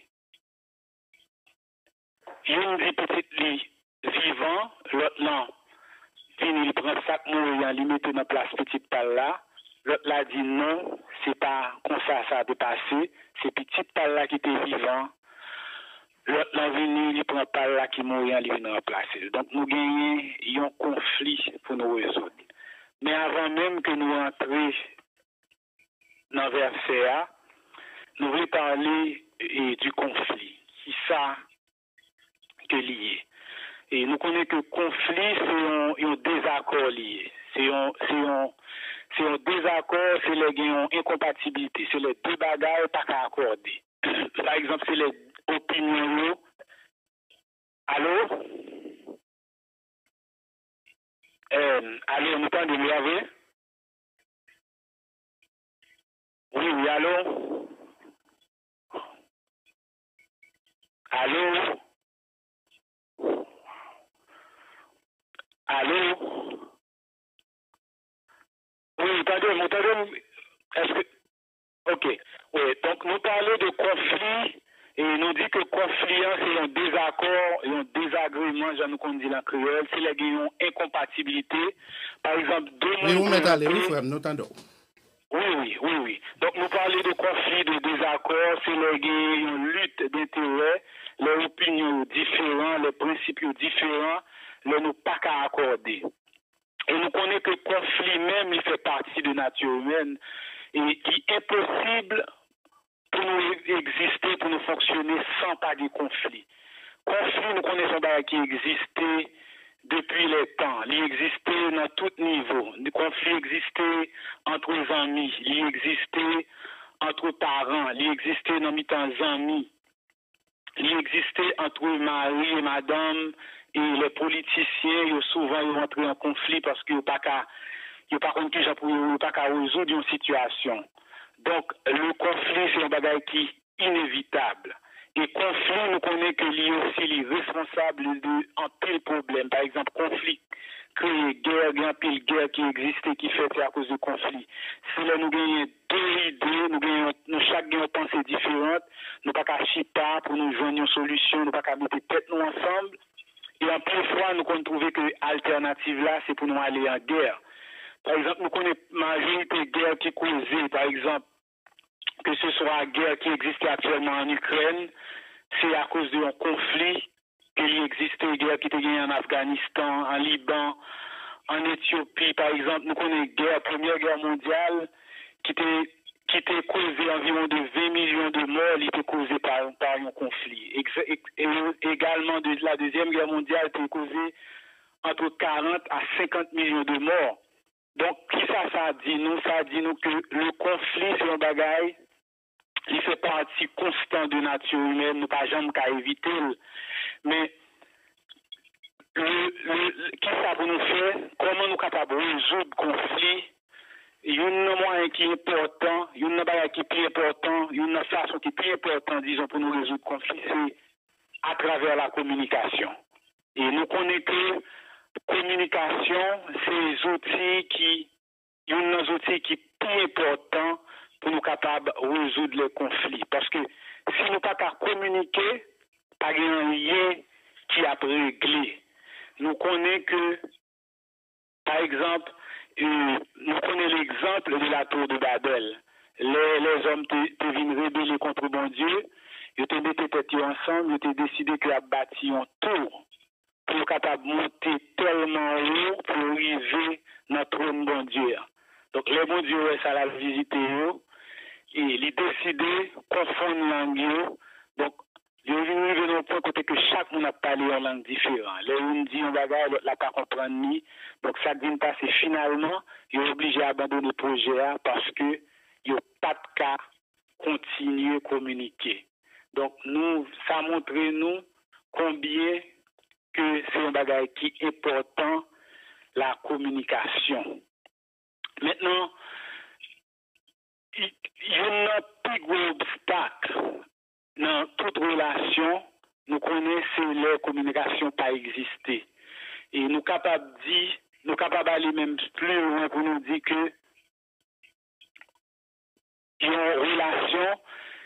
yon dit petite li vivant, l'autre là, il prend sac mouri, il met dans place petite palle là, l'autre là dit non, c'est pas comme ça ça a dépassé, c'est petite palle là qui était vivant, l'autre là venu, il prend palle là qui mouri, il vient remplacer. Donc nous gagnons un conflit pour nous résoudre. Mais avant même que nous entrions dans le verset A, nous voulons parler et, du conflit. Qui ça que lié. Et nous connaissons que le conflit, c'est un, un désaccord lié. C'est un, c'est un, c'est un désaccord, c'est les incompatibilité. C'est les deux bagages pas qu'à accorder. Par exemple, c'est les opinions. Allô? Euh, allô, nous entendez mieux avec? Oui, oui, allô? Allô? Allô? Oui, attendez, attendez, est-ce que... Ok, oui, donc nous parlons de conflit, et nous dit que conflit, c'est un désaccord, et un désagrément, j'en nous dit la créole, c'est la guillon incompatibilité. Par exemple, deux Oui, vous mettez allez, oui, frère, nous entendons. Oui, oui, oui, oui. Donc, nous parlons de conflit, de désaccord, c'est une lutte d'intérêts, les opinions différentes, les principes différents, les nous pas qu'à accorder. Et nous connaissons que le conflit même, il fait partie de la nature humaine et qui est impossible pour nous exister, pour nous fonctionner sans pas de conflit. Conflit, nous connaissons pas qui existait depuis les temps. Il existait dans tout niveau. Le conflit existait entre les amis, il existait entre parents, il existait dans les amis, il existait entre mari et madame, et les politiciens, ils souvent ils rentrent en conflit parce qu'ils n'ont pas qu'à résoudre une situation. Donc, le conflit, c'est un bagage qui est inévitable. Et conflit, nous connaissons que lui aussi, il est responsable d'un pile problème. Par exemple, conflit, créer guerre, il y a un pile guerre qui existe et qui fait à cause du conflit. Si là, nous gagnons deux idées, nous gagnons, nous chaque gagnons une pensée différente, nous pas qu'à chita pour nous joindre une solution, nous pas qu'à mettre tête nous ensemble. Et en plus fois, nous avons trouvé que l'alternative là, c'est pour nous aller en guerre. Par exemple, nous connaissons la majorité de guerres qui causent, par exemple, que ce soit la guerre qui existe actuellement en Ukraine, c'est à cause d'un conflit qu'il existe une guerre qui était gagnée en Afghanistan, en Liban, en Éthiopie, par exemple. Nous connaissons la guerre, première guerre mondiale qui était qui était causée environ de vingt millions de morts, il était causé par, par un conflit. Et, et, et également, de la deuxième guerre mondiale était causée entre quarante à cinquante millions de morts. Donc, qui ça, ça dit nous? Ça dit nous que le conflit, c'est un bagage, il fait partie constante de nature humaine, nous pas jamais qu'à éviter. Mais, le, le, qui ça pour nous faire? Comment nous sommes capables de résoudre le conflit? Il y a un moyen qui est important, il y a un bagage qui est plus important, il y a une façon qui est plus importante, disons, pour nous résoudre le conflit, c'est à travers la communication. Et nous connaissons que communication, c'est des outils qui, il y a des outils qui sont plus importants pour nous capables de résoudre les conflits. Parce que si nous ne pouvons pas communiquer, pas de rien qui a réglé. Nous connaissons que, par exemple, euh, nous connaissons l'exemple de la tour de Babel. Les, les hommes étaient venus rébeller contre bon Dieu, ils étaient mis tête ensemble, ils étaient décidé qu'ils avaient bâti une tour pour capable monter tellement haut pour arriver dans le trône bon Dieu. Donc, les bon Dieu, ça l'a visité, et il a décidé de confondre langue. Donc, il est venu dans le point côté que chaque monde a parlé en langue différente. Les uns disent un bagage, l'autre n'a pas compris ni. Donc, ça vient passer finalement, il est obligé d'abandonner le projet parce que il n'y a pas de cas continuer à communiquer. Donc, nous, ça montre nous combien que c'est un bagage qui est important, la communication. Maintenant, il y a un plus gros obstacle dans toute relation, nous connaissons les communications pas exister. Et nous capables de dire, nous capables d'aller même plus loin pour nous dire que une relation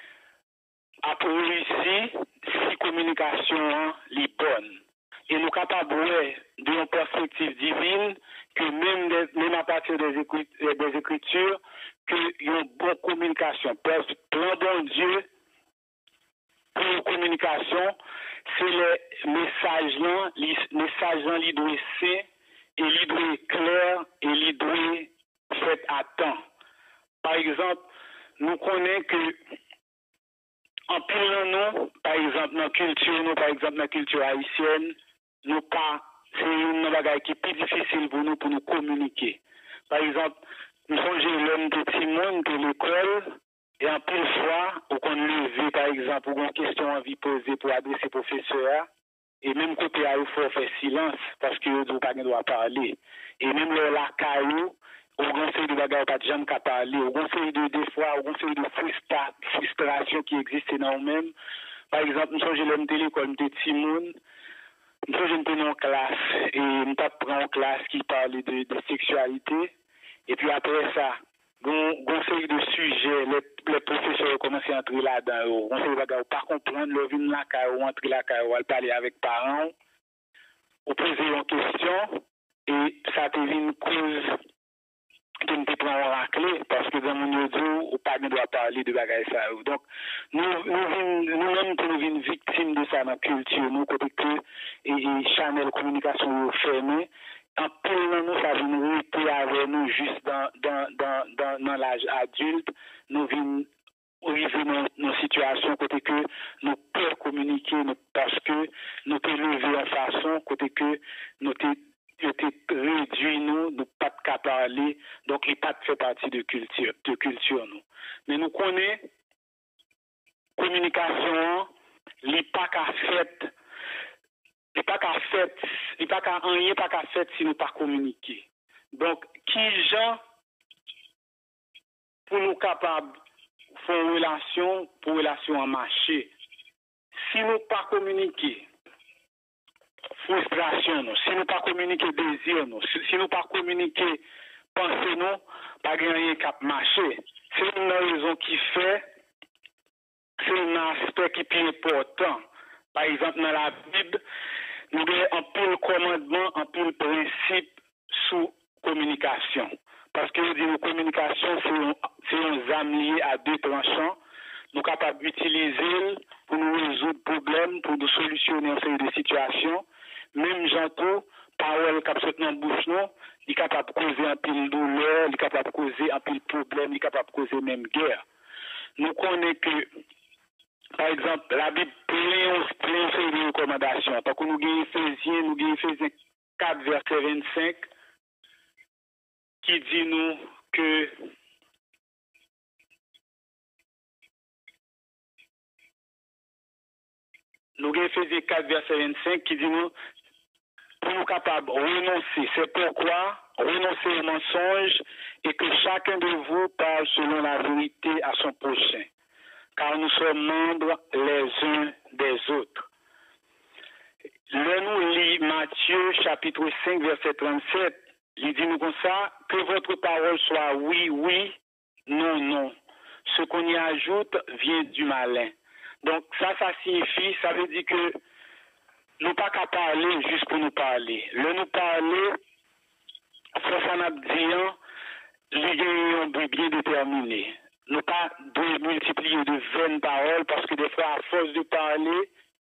a réussi si communication est bonne. Et nous sommes capables d'une perspective divine que même, des, même à partir des, écrit, des écritures, qu'il y a une bonne communication. Parce que plan bon Dieu, pour la communication, c'est les messages là, les messages là, ils doivent être et ils doivent être clairs et ils doivent être faits à temps. Par exemple, nous connaissons que en pile nous, par exemple, dans la culture, nous, par exemple, dans la culture haïtienne, nous pas, c'est une bagage qui est plus difficile pour nous pour nous communiquer. Par exemple, nous sommes l'homme de petit monde de l'école, et en pile fois, ou qu'on lever, par exemple, ou une question envie poser pour adresser au professeur, et même côté à il faut faire silence, parce que nous pas doit parler. Et même le la caillou, au conseil de bagarre pas de jamais qu'à parler, au conseil de des fois, au conseil de frustra, frustration qui existe dans nous-mêmes. Par exemple, nous sommes l'homme de l'école de Timoun, nous sommes en classe, et nous avons en classe qui parle de, de sexualité, et puis après ça, un conseil de sujets, les, les professeurs commencent à entrer là-dedans, conseil de bagarre, pas comprendre, le vin là, ou entrer là, ou aller parler avec parents, ou poser une question, et ça devient une cause qui ne peut pas en racler, parce que dans mon audio, on ne doit pas parler de bagaille ça. Donc, nous, nous, nous-mêmes, nous sommes victimes de ça dans la culture, nous, côté que, et, et Chanel Communication est fermé, en plus, nous, ça vient rester avec nous juste dans, dans, dans, dans, dans l'âge adulte, nous venons arriver dans nos situations, côté que nous pouvons communiquer, nous, parce que nous pouvons lever en façon, côté que nous était réduit nous, nous pas de cas parler, donc il pas de fait partie de culture, de culture nous. Mais nous connaissons communication, il pas qu'à fait, il pas qu'à fait, il pas qu'à rien pas qu'à fait si nous pas communiquer. Donc qui gens pour nous capables faire une relation, pour relation en marché, si nous pas communiquer frustration, nous. Si nous pas communiquer désir, nous. Si, si nous pas communiquer pensée, nous, pas gagner cap marché. C'est une raison qui fait, c'est un aspect qui est important. Par exemple, dans la Bible, nous avons un peu le commandement, un peu le principe sous communication. Parce que nous disons communication, c'est un, un âme lié à deux tranchants. Nous sommes capables d'utiliser pour nous résoudre problèmes, pour nous solutionner un série de situations. Même j'entends, parole qui est dans la bouche, il est capable de causer un peu de douleur, il est capable de causer un peu de problème, il est capable de causer même guerre. Nous connaissons que, par exemple, la Bible plein plein de recommandations. Parce que nous avons Éphésiens, nous avons Éphésiens quatre, verset vingt-cinq, qui dit nous que nous avons Éphésiens quatre, verset vingt-cinq, qui dit nous pour nous capables de renoncer. C'est pourquoi renoncer au mensonge et que chacun de vous parle selon la vérité à son prochain. Car nous sommes membres les uns des autres. Là, nous lit Matthieu chapitre cinq, verset trente-sept. Il dit nous comme ça, que votre parole soit oui, oui, non, non. Ce qu'on y ajoute vient du malin. Donc ça, ça signifie, ça veut dire que nous pas qu'à parler juste pour nous parler. Le nous parler, ça n'a dit, les gagnants sont bien déterminés. Nous pas de multiplier de vaines paroles parce que des fois, à force de parler,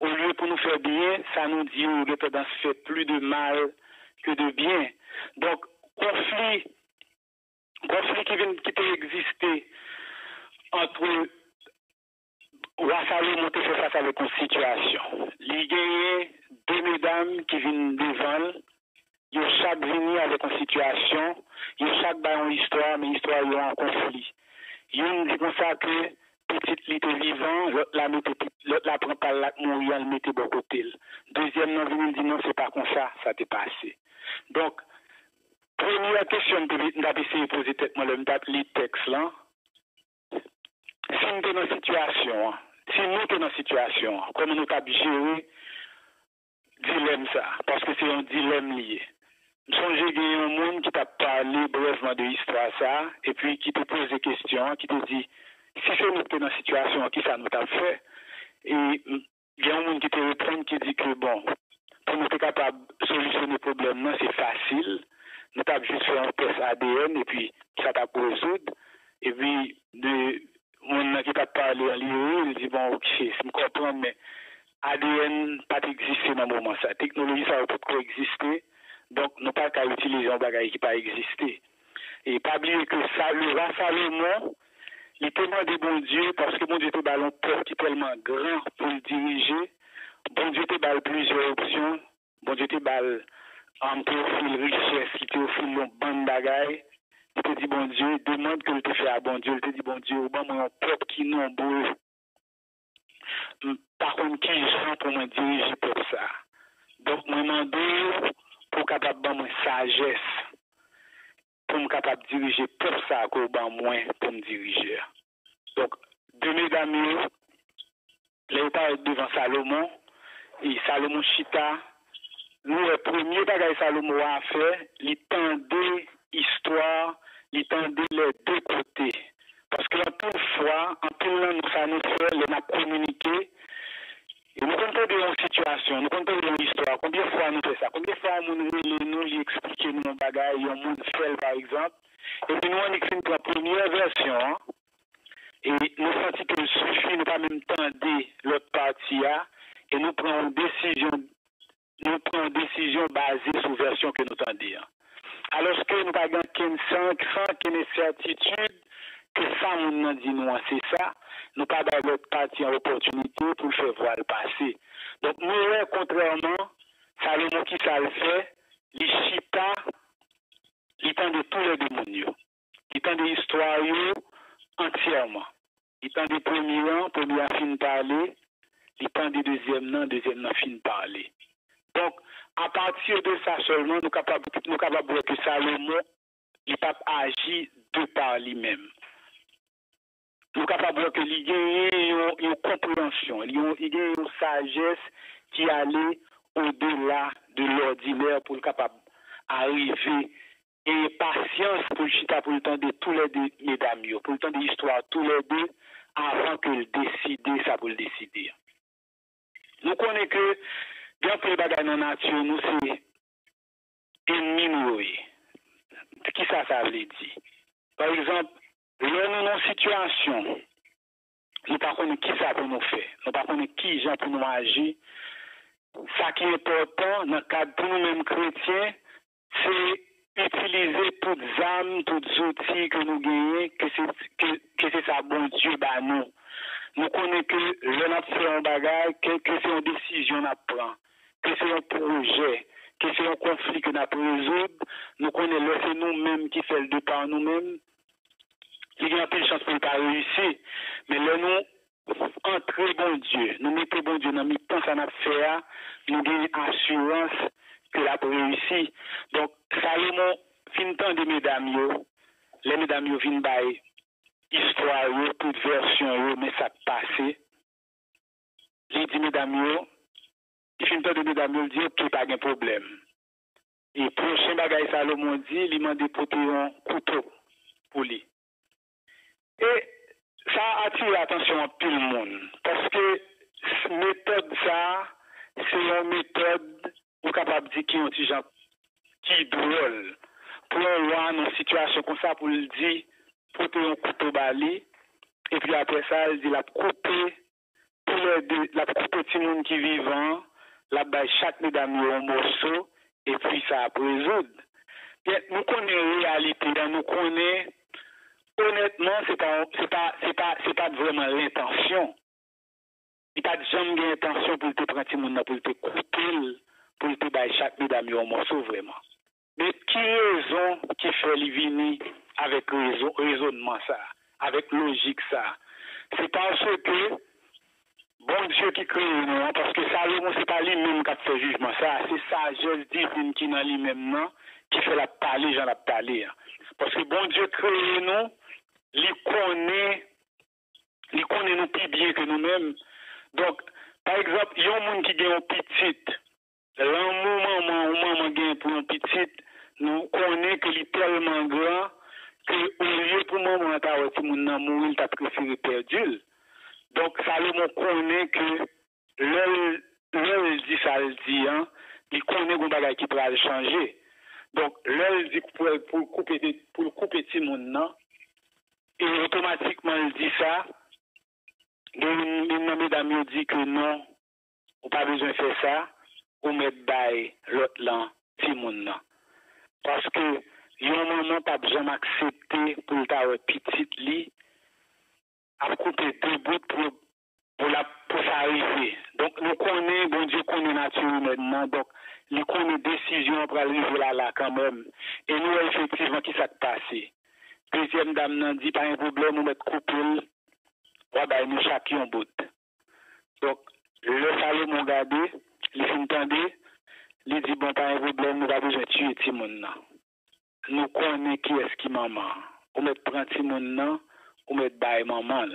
au lieu pour nous faire bien, ça nous dit que la tendance fait plus de mal que de bien. Donc, conflit, conflit qui, vient, qui peut exister entre Roi Salomon te fait face avec une situation. Il y a deux mesdames qui viennent devant, ils ont chaque venu avec une situation, ils ont chaque bail une histoire, mais l'histoire est en conflit. Une dit comme ça que petite lit est vivant, l'autre la mette l'autre la prend par la mourir, elle mette bon côté. Deuxième non vient dit non, c'est pas comme ça, ça t'est passé. Donc première question que je vais essayer de poser tête moi le lit texte là. Si nous sommes dans une situation, si nous sommes dans une situation, comment nous avons géré dilemme ça? Parce que c'est un dilemme lié. Nous sommes un monde qui t'a parlé brièvement de l'histoire ça, et puis qui te pose des questions, qui te dit, si c'est nous dans une situation, qui ça nous a fait? Et il y a un monde qui te répond, qui dit que bon, pour nous être capable de solutionner le problème, c'est facile. Nous avons juste fait un test A D N, et puis ça t'a résoudre. Et puis, de mon qui t'a parlé en lieu, il dit bon, ok, je me comprends, mais A D N pas existé dans le moment ça. La technologie, ça va pas coexister. Donc, nous pas qu'à utiliser un bagage qui pas existé. Et pas oublier que ça, le roi Salomon, il demande de bon Dieu, parce que bon Dieu te ballon peur qui est tellement grand pour le diriger. Bon Dieu te balle plusieurs options. Bon Dieu te balle en profil richesse, qui te offre une bonne bagaille. Il te dit, bon Dieu, demande que je te fais à bon Dieu. Il te dit, bon Dieu, au bon, mon peuple qui nous beau. Par contre, qui est pour me diriger pour ça? Donc, je demande pour capable de me sagesse, pour me capable de diriger pour ça, que ben moins pour me diriger. Donc, deux mesdames, les pas devant Salomon, et Salomon Chita, nous, le premier bagage Salomon a fait, il tendait histoire, il tendait les deux côtés. Parce que en toute fois, en tout le temps, ça nous fait, on a communiqué. Et nous comptons de une situation, nous comptons de une histoire. Combien de fois nous faisons ça? Combien de fois nous nous lui expliquons nos bagages, un monde fait par exemple. Et puis nous, on écrit la première version. Hein? Et nous sentons que suffit, nous pas même tendre l'autre partie. Et nous prenons une décision, nous prenons une décision basée sur la version que nous tendons. Alors que nous n'avons qu'une certitude que ça, nous dit nous, c'est ça. Nous pas dans l'autre partie en opportunité pour faire voir le passé. Donc, nous, contrairement, Salomon qui ça le fait, il chita, il tend de tous les démonios. Il tend des histoires entièrement. Il tend des premiers ans, premier à fin de parler, il tend des deuxièmes ans, deuxième ans fin de parler. Donc, à partir de ça seulement, nous sommes capables nous capables de voir que Salomon, il pas agir de par lui-même. Nous sommes capables de voir qu'il y a une compréhension, il y a une sagesse qui allait au-delà de l'ordinaire pour être capable d'arriver et patience pour le pour le temps de tous les deux mesdames, pour le temps de l'histoire, tous les deux, avant que le décider, ça pour le décider. Nous connaissons que, bien que les bagages dans la nature, nous c'est ennemi nous. Qui ça, ça veut dire? Par exemple, là, nous avons une situation, nous ne savons pas qui ça pour nous faire, nous ne savons pas qui gens pour nous agir. Ce qui est important, dans le cadre pour nous-mêmes chrétiens, c'est utiliser toutes les âmes, tous les outils que nous gagnons, que c'est, que, que c'est ça, bon Dieu, bah nous. Nous connaissons que le n'a fait un bagage, que, que c'est une décision qu'on prend, que c'est un projet, que c'est un conflit que nous avons résoudre. Nous connaissons que c'est nous-mêmes qui faisons le deux par nous-mêmes. Il y a un peu de chance pour ne pas réussir. Mais là, nous, entrer bon Dieu, nous mettons bon Dieu dans le temps ça n'a fait, nous avons assurance que la réussi. Donc, Salomon, fin temps de mesdames, les mesdames viennent bailler histoire, toute version, mais ça passé. Il dit mesdames, il fin temps de mesdames, il dit qu'il n'y a pas de problème. Et prochain bagage Salomon dit, il m'a déporté un couteau pour lui. Et ça attire l'attention de tout le monde. Parce que cette méthode, ça, c'est une méthode où capable de dire qui est un qui est drôle. Pour avoir une situation comme ça, pour le dire, pour un couteau balai, et puis après ça, il dit la couper pour l'aider, la petit monde qui vivant, la baille chaque mesdames un morceau, et puis ça a résoudre. Bien, nous connaissons la réalité, nous connaissons, honnêtement, c'est pas, c'est pas, c'est pas, c'est pas vraiment l'intention. Il n'y a pas de jamais d'intention pour te prendre mon pour te couper, pour te bailler chaque mesdames un morceau vraiment. Mais qui raison qui fait les venir avec raison, raisonnement ça, avec logique ça? C'est parce que bon Dieu qui crée nous, parce que Salomon, c'est pas lui-même qui a fait jugement ça, c'est sagesse divine qui dans lui-même non, qui fait la parler, j'en ai parlé. Parce que bon Dieu crée nous, il connaît, il connaît nous plus bien que nous-mêmes. Donc, par exemple, il y a un monde qui a un petit, l'amour maman ou maman gagne pour un petit, nous connaissons qu'il est tellement grand que au lieu pour maman d'avoir tout le monde mourir, il a préféré perdre. Donc, Salomon connaît que l'heure il dit ça, il dit, hein, il connaît qu'on bagage qui pourra le changer. Donc, l'heure il dit pour, pour couper pour couper tout le monde, et automatiquement il dit ça. Une mesdames dit que non, on pas besoin de faire ça, ou mettre bail l'autre là, tout le monde. Parce que, yon maman pas jamais accepté pour ta petite lit, à couper deux bouts pour, pour, la, pour ça arriver. Donc, nous connaissons, bon Dieu connaît nature maintenant, donc, nous connaissons décision pour arriver là, là, quand même. Et nous, effectivement, qui s'est passé. Deuxième dame n'a dit, pas un problème, nous mettre couple, ouais, ben, nous chacun bout. Donc, le Salomon regardé, il s'entendait, il dit, bon, pas un problème, nous avons besoin de tuer tout le monde. Nous connaissons qui est-ce qui maman. On met prendre tout le monde, on met bail maman.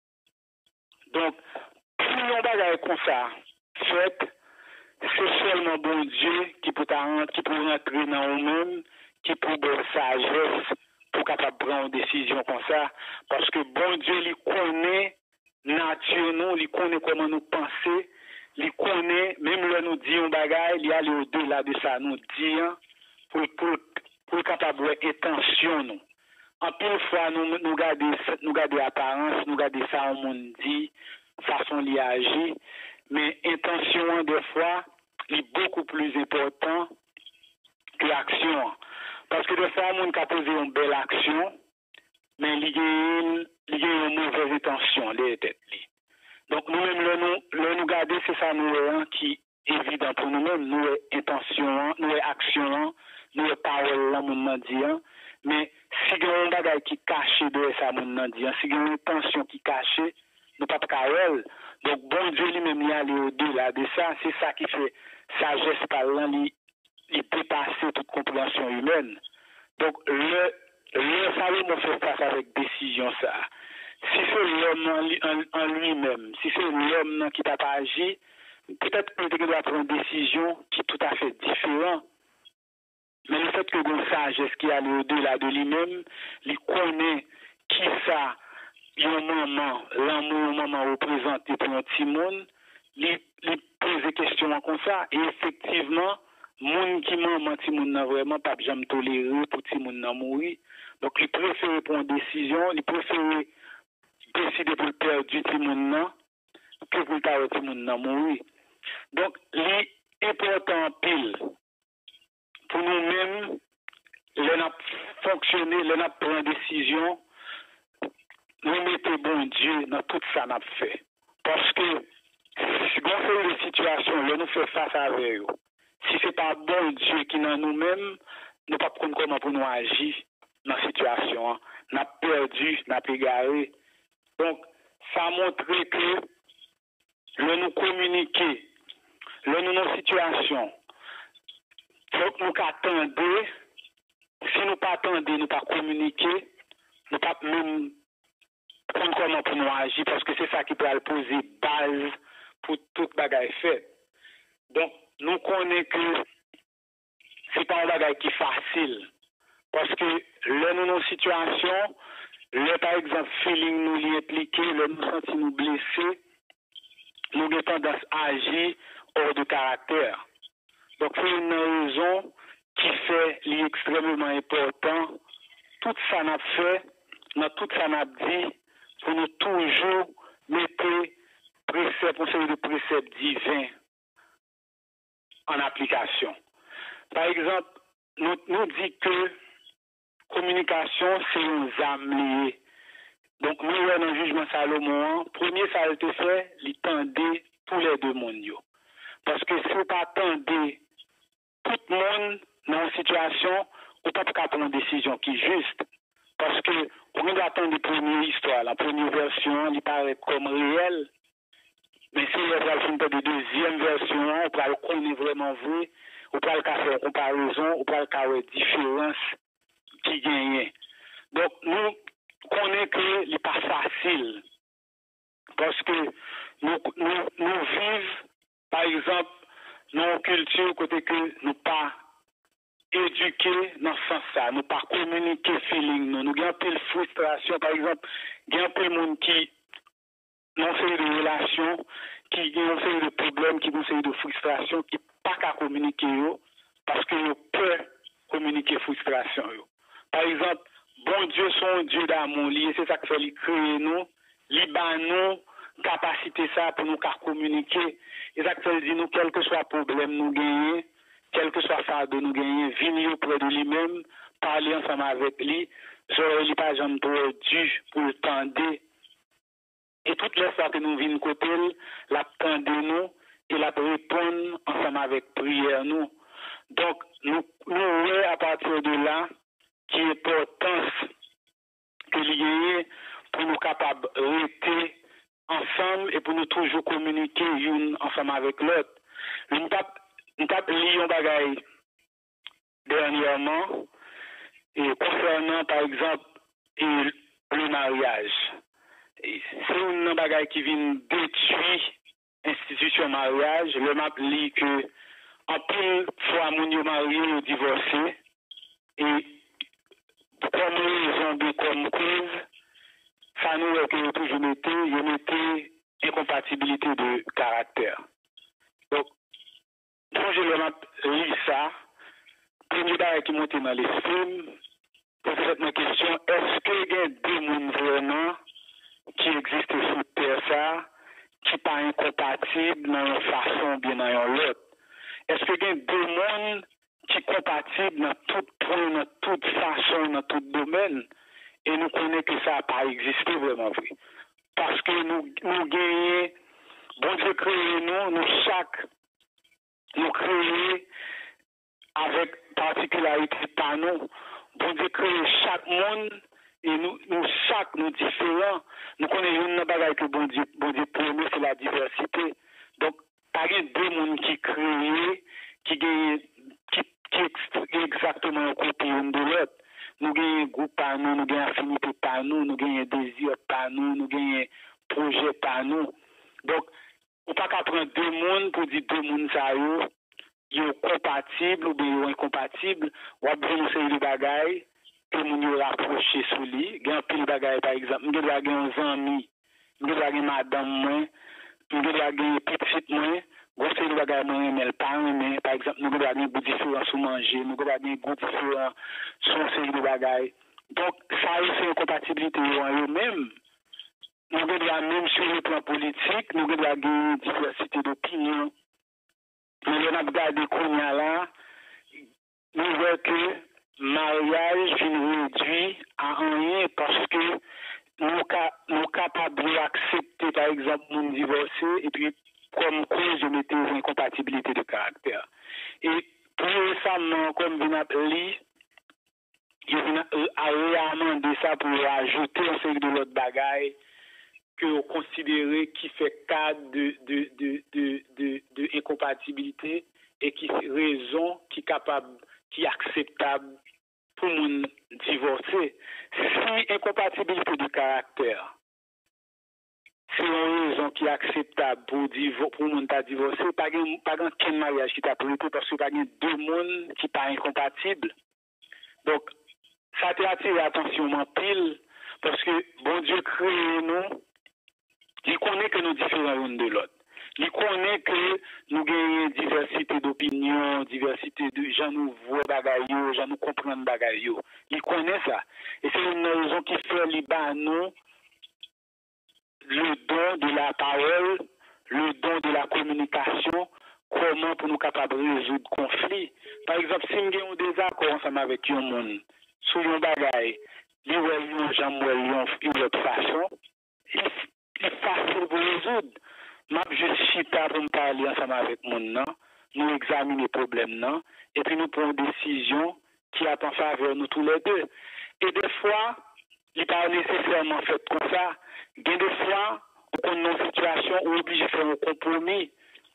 Donc, pour nous bagaille comme ça, fait, c'est seulement bon Dieu qui peut qui peut rentrer dans nous-mêmes, qui peut avoir sagesse pour capable prendre une décision comme ça, parce que bon Dieu, il connaît nature nous, il connaît comment nous penser, il connaît, même là nous dit un bagaille, il y a au-delà de ça, nous dit, pour, pour, pour capable intention nous. En pile fois, nous, nous gardons nous garder apparence, nous garder ça au monde dit, façon d'y agir, mais intention, des fois, est beaucoup plus important que l'action. Parce que des fois, on a posé une belle action, mais il y a une mauvaise intention, les têtes. Donc, nous-mêmes, le nous, le nous garder, c'est ça, nous, qui est évident pour nous-mêmes, nous, intention, nous, action, nous, parole, là, nous, dit, mais si il y a un bagage qui cache de ça, nous, dit, si il y a une intention qui cache, nous, pas de carole. Donc, bon Dieu, lui-même, il allé au-delà de ça, c'est ça qui fait sagesse parlant, il peut passer toute compréhension humaine. Donc, le, le Salomon fait face avec décision ça. Si c'est l'homme en, en, en lui-même, si c'est l'homme qui t'a pas agi, peut-être qu'il doit prendre une décision qui est tout à fait différente. Mais le fait que une sagesse qui allait au-delà de lui-même, il connaît qui ça, un moment, l'amour, maman représenté pour un petit monde, il pose des questions comme ça, et effectivement, moun qui maman ti moun nan vraiment pas jamais toléré pour ti moun nan mourir. Donc il préfère prendre une décision, il préfère décider pour perdre ti moun nan que pour ta ti moun nan mourir. Donc l'important pile pour nous-mêmes, les n'a fonctionné, les n'a pris une décision, nous mettons bon Dieu dans tout ça n'a fait. Parce que si on fait une situation, là nous fait face à eux. Si ce n'est pas bon Dieu qui est dans nous-mêmes, nous ne pouvons pas comment pour nous agir dans la situation. Nous avons perdu, nous avons égaré. Donc, ça montre que le nous communiquer, le nous dans situation, il faut que nous attendions. Si nous ne pas attendre, nous ne pas communiquer, nous ne pas même prendre comment pour nous agir, parce que c'est ça qui peut poser base pour toute bagaille faite. Donc, nous connaissons que ce n'est pas un bagage qui est facile. Parce que là, nous, nos situations, là, par exemple, feeling nous y impliqué, là, nous sentons nous blessés, nous avons tendance à agir hors de caractère. Donc, c'est une raison qui fait l'extrêmement important. Tout ça n'a fait, tout ça n'a dit, pour nous toujours mettre préceptes, une série de préceptes divins en application. Par exemple, nous, nous dit que communication, c'est une âme liée. Donc, nous, dans le jugement Salomon, premier, ça a été fait, il tendait tous les deux mondes. Parce que si vous pas tendez tout le monde dans une situation, vous ne pouvez pas prendre une décision qui est juste. Parce que, on doit attendre la première histoire, la première version, il paraît comme réel. Mais si on va faire de deuxième version, on peut le connaître vraiment vrai, on peut le faire une comparaison, on peut le faire une différence qui gagne. Donc, nous connaissons que ce n'est pas facile. Parce que nous, nous, nous vivons, par exemple, dans une culture côté que nous pas éduqués dans ce sens-là, nous pas communiquer feeling, nous, nous avons un peu de frustration, par exemple, il y a un peu de monde qui non série de relations, qui ont une série de problèmes, qui ont une série de frustrations, qui pas qu'à communiquer yo, parce que yo peut communiquer frustration yo. Par exemple, bon Dieu son Dieu d'amour, c'est ça qui fait lui créer nous, lui ba nous capacité ça pour nous communiquer. Et ça qui fait dire nous quel que soit le problème nous gagner, quel que soit fardeau nous gagner, venir auprès de lui-même, parler ensemble avec lui, j'aurais lui pas jamais dû pour le tendre. Et toutes les fois que nous venons côté, la tendre nous et la répondre ensemble avec prière nous. Donc, nous, nous voyons à partir de là qui est importance que lié pour nous capables de rester ensemble et pour nous toujours communiquer une ensemble avec l'autre. Nous avons lu un bagage dernièrement et concernant par exemple et le mariage. C'est un bagage qui vient détruire l'institution mariage. Le map lit que en pile fois mon marié ou divorcé et comme raison de comme cause, ça nous a toujours metté, il mettait incompatibilité de caractère. Donc, quand je le map lit ça, premier bagage qui monte dans l'esprit, pour cette ma question, est-ce qu'il y a deux mondes vraiment qui existent sur terre ça, qui pas incompatibles dans une façon bien dans l'autre? Est-ce qu'il y a deux mondes qui sont compatibles dans tout point, dans toute façon, dans tout domaine? Et nous connaissons que ça n'a pas existé vraiment vrai. Parce que nous, nous gagnons, bon Dieu créé nous, nous chaque, nous créons avec particularité par nous. Bon Dieu créé chaque monde et nous, nous chaque, nous différents. Nous connaissons une bagaille que bon Dieu, bon Dieu pour nous, c'est la diversité. Donc, il y a deux mondes qui créent, qui gagnent, qui, qui exactement au côté de l'autre. Nous avons un groupe par nous, nous avons une affinité par nous, nous avons un désir par nous, nous avons un projet par nous. Donc, on ne peut pas prendre deux mondes pour dire deux mondes ça y sont compatibles ou bien incompatibles. On a besoin de faire des bagailles que nous rapprocher sous lui. Il y a un pile de bagailles, par exemple. Nous avons des amis, nous avons madame moi, nous avons petite moi. Nous avons des bagailles moi, mais pas mais par exemple, nous avons des goûts différents sur manger, nous avons des goûts différents sur une série de bagailles. Donc, ça c'est une compatibilité en eux-mêmes. Nous avons même sur le plan politique, nous avons une diversité d'opinions. Mais on a regardé qu'on y a là, nous voyons que mariage vient réduit à rien parce que nous sommes capables d'accepter, par exemple, mon divorcé et puis comme cause je mettais une incompatibilité de caractère. Et plus récemment, comme vous avez dit, il a réamendé ça pour ajouter un série de l'autre bagaille que vous considérez qui fait cas de, de, de, de, de, de incompatibilité et qui raison qui est capable, qui est acceptable pour mon divorcer. Si incompatibilité de caractère, c'est une raison qui est acceptable pour divorcer, pour mon ta divorcer, pas pas quel mariage qui t'a prêté parce que pas deux mondes qui pas incompatibles. Donc ça t'a attiré l'attention en pile parce que bon Dieu crée nous. Il connaît que nous différents l'un de l'autre. Il connaît que nous avons une diversité d'opinions, diversité de gens nous voient bagaille, gens nous comprennent bagaille. Il connaît ça. Et c'est une raison qui fait libre à nous le don de la parole le don de la communication, comment pour nous capables de résoudre conflit. Par exemple, si nous avons des accords ensemble avec un monde, sur un bagage, les voyons, j'en voyons, de toute façon, il est facile pour résoudre. Je juste chita pour me parler ensemble avec mon nom, nous examiner les problèmes, et puis nous prenons une décision qui a en faveur nous tous les deux. Et des fois, il n'est pas nécessairement fait comme ça. Il y a des fois, on est dans une situation où on est obligé de faire un compromis.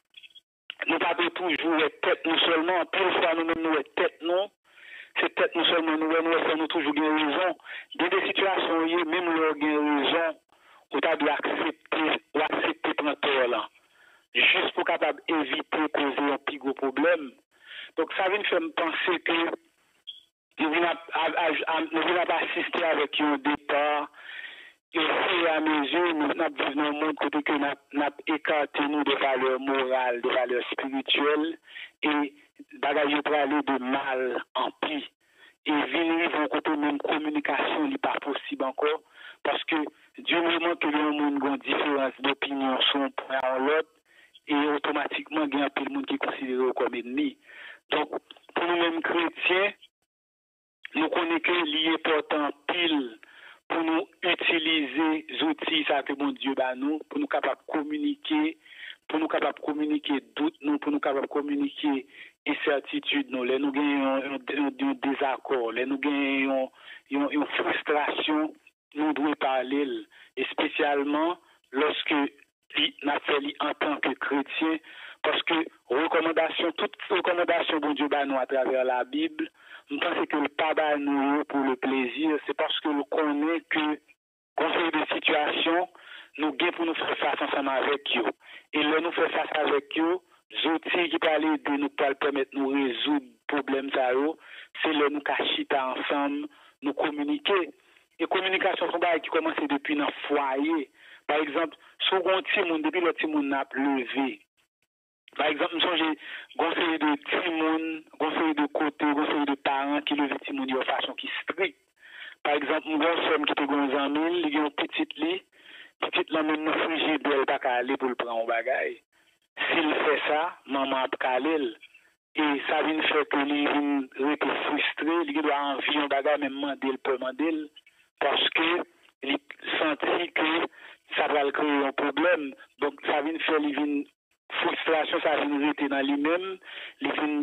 Nous pas toujours être tête nous seulement. Pile fois, nous-mêmes nous être tête non. C'est tête nous seulement nous, nous faisons toujours gagner raison. Il y a des situations où même nous avons raison, on a dû accepter ou accepter prendre tort là. Juste pour capable éviter causer un plus gros problème. Donc ça vient me faire penser que nous venons assister avec un départ. Et c'est à mesure, nous avons vu un monde côté que nous avons écarté nous de valeurs morales, de valeurs spirituelles, et bagaille pour aller de mal en pire. Et venir vont côté même communication n'est pas possible encore, parce que du moment que le monde a une différence d'opinion sur un point à l'autre, et automatiquement il y a un peu de monde qui est considéré comme ennemi. Donc, pour nous-mêmes chrétiens, nous connaissons que l'important important pile pour nous utiliser les outils ça que mon Dieu bat nous, pour nous capables de communiquer, pour nous capables de communiquer doute nous, pour nous capables de communiquer incertitude nous, là nous gagnons un désaccord, là nous gagnons une frustration, nous devons parler, et spécialement lorsque nous fait en tant que chrétien, parce que recommandation, toute recommandation bon Dieu bat nous à travers la Bible, je pense que le pas nous pour le plaisir, c'est parce que nous connaissons que conseil de situation, nous gagnons pour nous faire face ensemble avec eux. Et là, nous faisons face avec eux, les outils qui peuvent aider nous pour permettre de nous résoudre les problèmes, c'est là nous cachiter ensemble, nous communiquer. Et communication, c'est un bagage qui commence depuis dans le foyer. Par exemple, si on a un petit monde, depuis le petit monde n'a levé. Par exemple, nous sommes conseillers de Timoun, conseillers de côté, conseillers de parents qui lèvent Timoun de façon qui stricte. Par exemple, nous avons une femme qui te gonze en mille, il y a une petite lit, petite là même dans frigidaire, elle pas qu'à aller pour le prendre au bagage. S'il fait ça, maman a pas aller. Et ça vient faire que lui vient être frustré, il doit envie un bagage même demander, il peut demander parce que il sentit que ça va créer un problème. Donc ça vient faire lui vient frustration, ça vient rester dans lui-même, il vient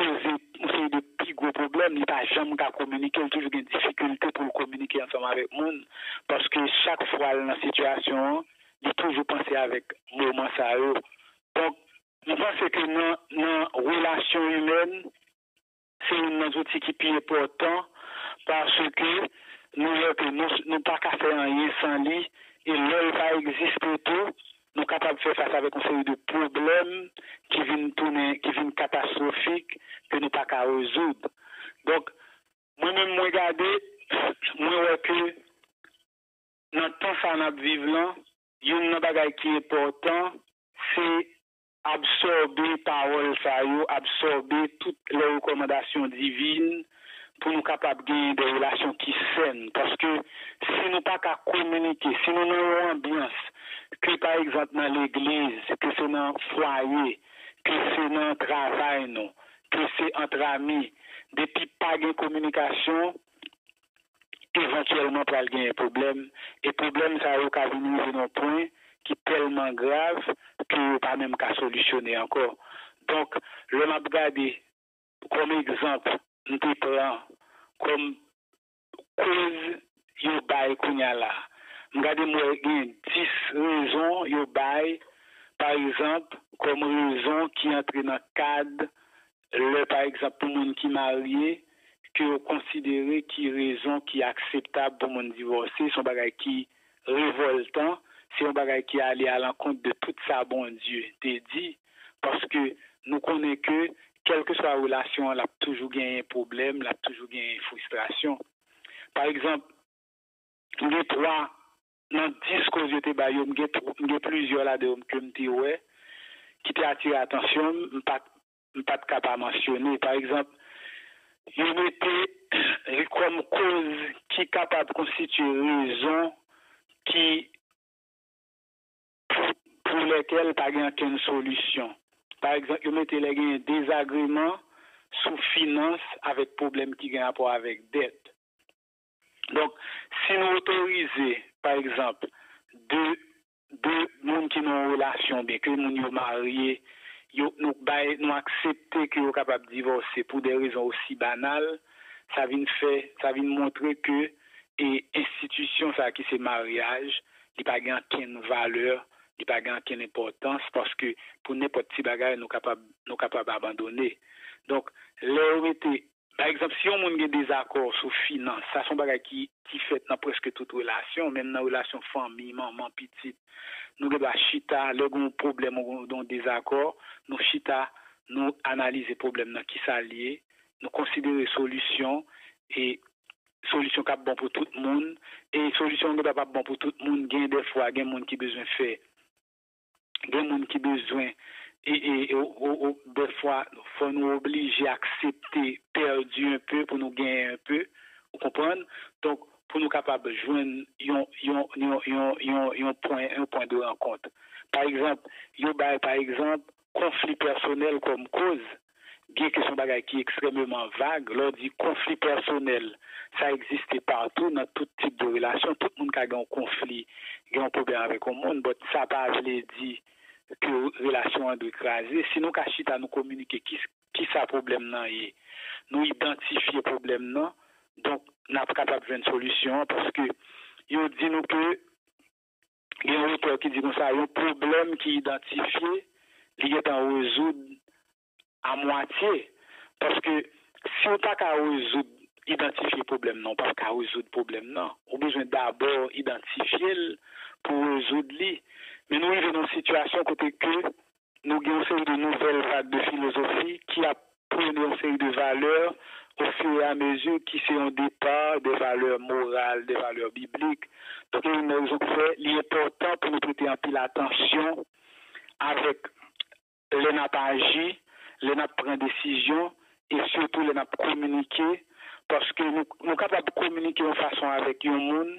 causer de plus gros problèmes, il n'a pas jamais qu'à communiquer, il a toujours une difficulté pour communiquer ensemble avec le monde, parce que chaque fois dans la situation, il a toujours pensé avec le moment ça. Donc, je pense que dans la relation humaine, c'est un outil qui est important, parce que nous n'avons pas qu'à faire rien sans lui, et là, il va exister tout. Nous sommes capables de faire face avec une série de problèmes qui viennent tourner, qui viennent catastrophiques, que nous ne pouvons pas résoudre. Donc, moi-même, moi, regardez, moi, vois que dans le temps que nous vivons, il y a une chose qui est important, c'est absorber les paroles, absorber toutes les recommandations divines pour nous capables de gagner des relations qui saines. Parce que si nous ne pouvons pas communiquer, si nous n'avons pas ambiance, que par exemple dans l'église, que c'est dans le foyer, que c'est dans le travail, non, que c'est entre amis, depuis pas de communication, éventuellement pour gagner un problème. Et le problème, ça va venir dans un point qui est tellement grave que pas même qu'à solutionner encore. Donc, le m'a regardé comme exemple, nous prenons comme cause yo bail kounya là. Regardez moi il dix raisons yo bail par exemple comme raison qui entre dans cadre le par exemple pour monde qui marié que considérer qui raison qui acceptable pour monde divorcé son bagage qui révoltant, c'est un bagage qui allait à l'encontre de tout ça bon Dieu t'es dit parce que nous connaissons que quelle que soit la relation, elle a toujours gagné un problème, elle a toujours gagné une frustration. Par exemple, les trois, dans dix causes de débat, il y a plusieurs là-dedans que je ouais, qui t'ont attiré l'attention, je ne suis pas capable de mentionner. Par exemple, il mettait comme cause qui est capable de constituer raison qui, pour, pour lesquelles laquelle pas aucune solution. Par exemple, vous mettez les désagréments sous finance avec problème qui a rapport avec dette. Donc, si nous autorisons, par exemple, deux, deux personnes qui ont une relation, bien que nous sommes mariés, nous, nous acceptons qu'ils sont capables de divorcer pour des raisons aussi banales, ça vient faire, ça vient montrer que et institution ça qui c'est mariage, il pas gagne aucune valeur, il pas gagne aucune importance parce que pour n'importe petit bagage nous capable nous capable abandonner. Donc, là par exemple, si on a des désaccords sur finance, ça sont des qui qui fait dans presque toute relation, même dans relation famille, maman, petite. Nous devons chita, le grand problème dans désaccord, nous chita, nous analyser problème qui s'allie, nous considérer solution et solution qui est bon pour tout le monde et solution qui est pas bon pour tout le monde, gain des fois, gain monde qui besoin faire. Gain monde qui besoin et, et, et au, au, des fois faut nous obliger à accepter perdu un peu pour nous gagner un peu, vous comprenez? Donc pour nous capables de joindre un point un point de rencontre. Par exemple, yo par exemple conflit personnel comme cause, bien que son bagage qui est extrêmement vague, l'on dit conflit personnel, ça existe partout dans tout type de relation, tout le monde qui a un conflit, qui a un problème avec le monde, mais ça pas veut dire que relation doit écraser, sinon qu'à nous communiquer qui qui ça problème là est, nous identifier problème là, donc n'a pas capable de une solution parce que il dit nous que il y a un auteur qui dit comme ça, il y a un problème qui est identifié, il est en résoudre à moitié parce que si on pas qu'à résoudre identifier le problème non pas qu'à résoudre le problème non, on a besoin d'abord identifier pour résoudre lui. Mais nous vivons dans une situation côté que nous avons une série de nouvelles vagues de philosophie qui apprennent une série de valeurs au fur et à mesure qui sont au départ des valeurs morales, des valeurs bibliques. Donc, il y a une raison pour faire, il est important pour nous prêter un peu l'attention avec les n'a pas agi, les n'a pris décision et surtout les n'a communiqué parce que nous sommes capables de communiquer de façon avec le monde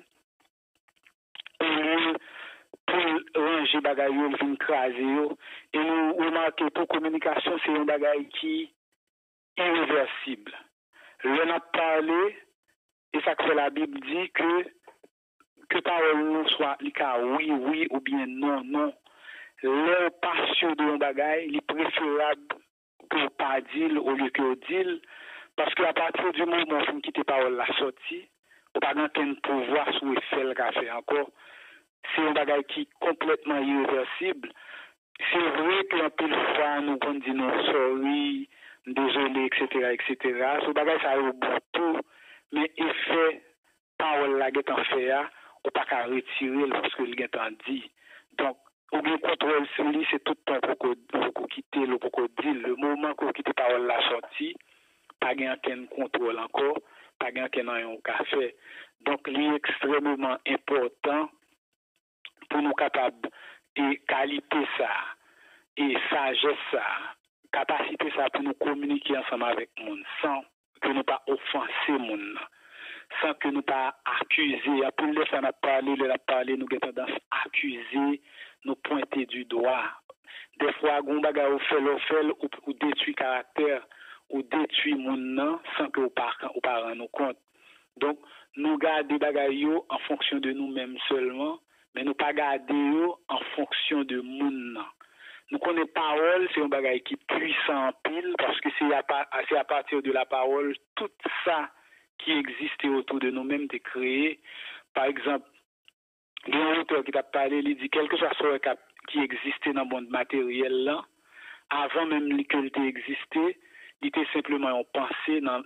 au lieu pour ranger bagay yo, vin craser yo. Et nous remarquons pour communication, c'est un bagay qui est irréversible. Le n'a parlé, et ça que la Bible dit que que parole nous soit oui, oui ou bien non, non. Le passion de un bagay, il est préférable que pas dire au lieu que dire, parce qu'à partir du moment où on quitte parole la sortie, on pas aucun pouvoir sur le fait qu'a fait encore. C'est un bagage qui est complètement irréversible. C'est vrai qu'un peu de fois, nous on dit non, sorry, désolé, et cetera, et cetera. Ce bagage, ça a eu bon tout, mais effet, parole la guette en fait, on pas qu'à retirer lorsque le guette en dit. Donc, au bien contrôle sur lui, c'est tout le temps pour quitter le pour dire. Le moment qu'on quitte parole la sortie, pas aucun contrôle encore, pas aucun café. Donc, il est extrêmement important pour nous capables et qualité ça et sagesse ça, capacité ça pour nous communiquer ensemble avec le monde sans que nous pas offenser le monde, sans que nous pas accuser. Pour le faire parler, le parler, nous avons tendance à accuser, nous pointer du doigt. Des fois, on bagarre ou fait le fait ou, ou détruit caractère ou détruit monde sans que nous pas pas rendre nous compte. Donc, nous garder bagarre en fonction de nous-mêmes seulement. Mais nous pas garder en fonction de moun. Nous connaissons parole, c'est un bagage qui est puissant en pile parce que c'est à, c'est à partir de la parole tout ça qui existait autour de nous-mêmes est créé. Par exemple, il y a un auteur qui t'a parlé, il dit quelque chose qui existait dans le monde matériel là, avant même que il existait, il était simplement en pensée, dans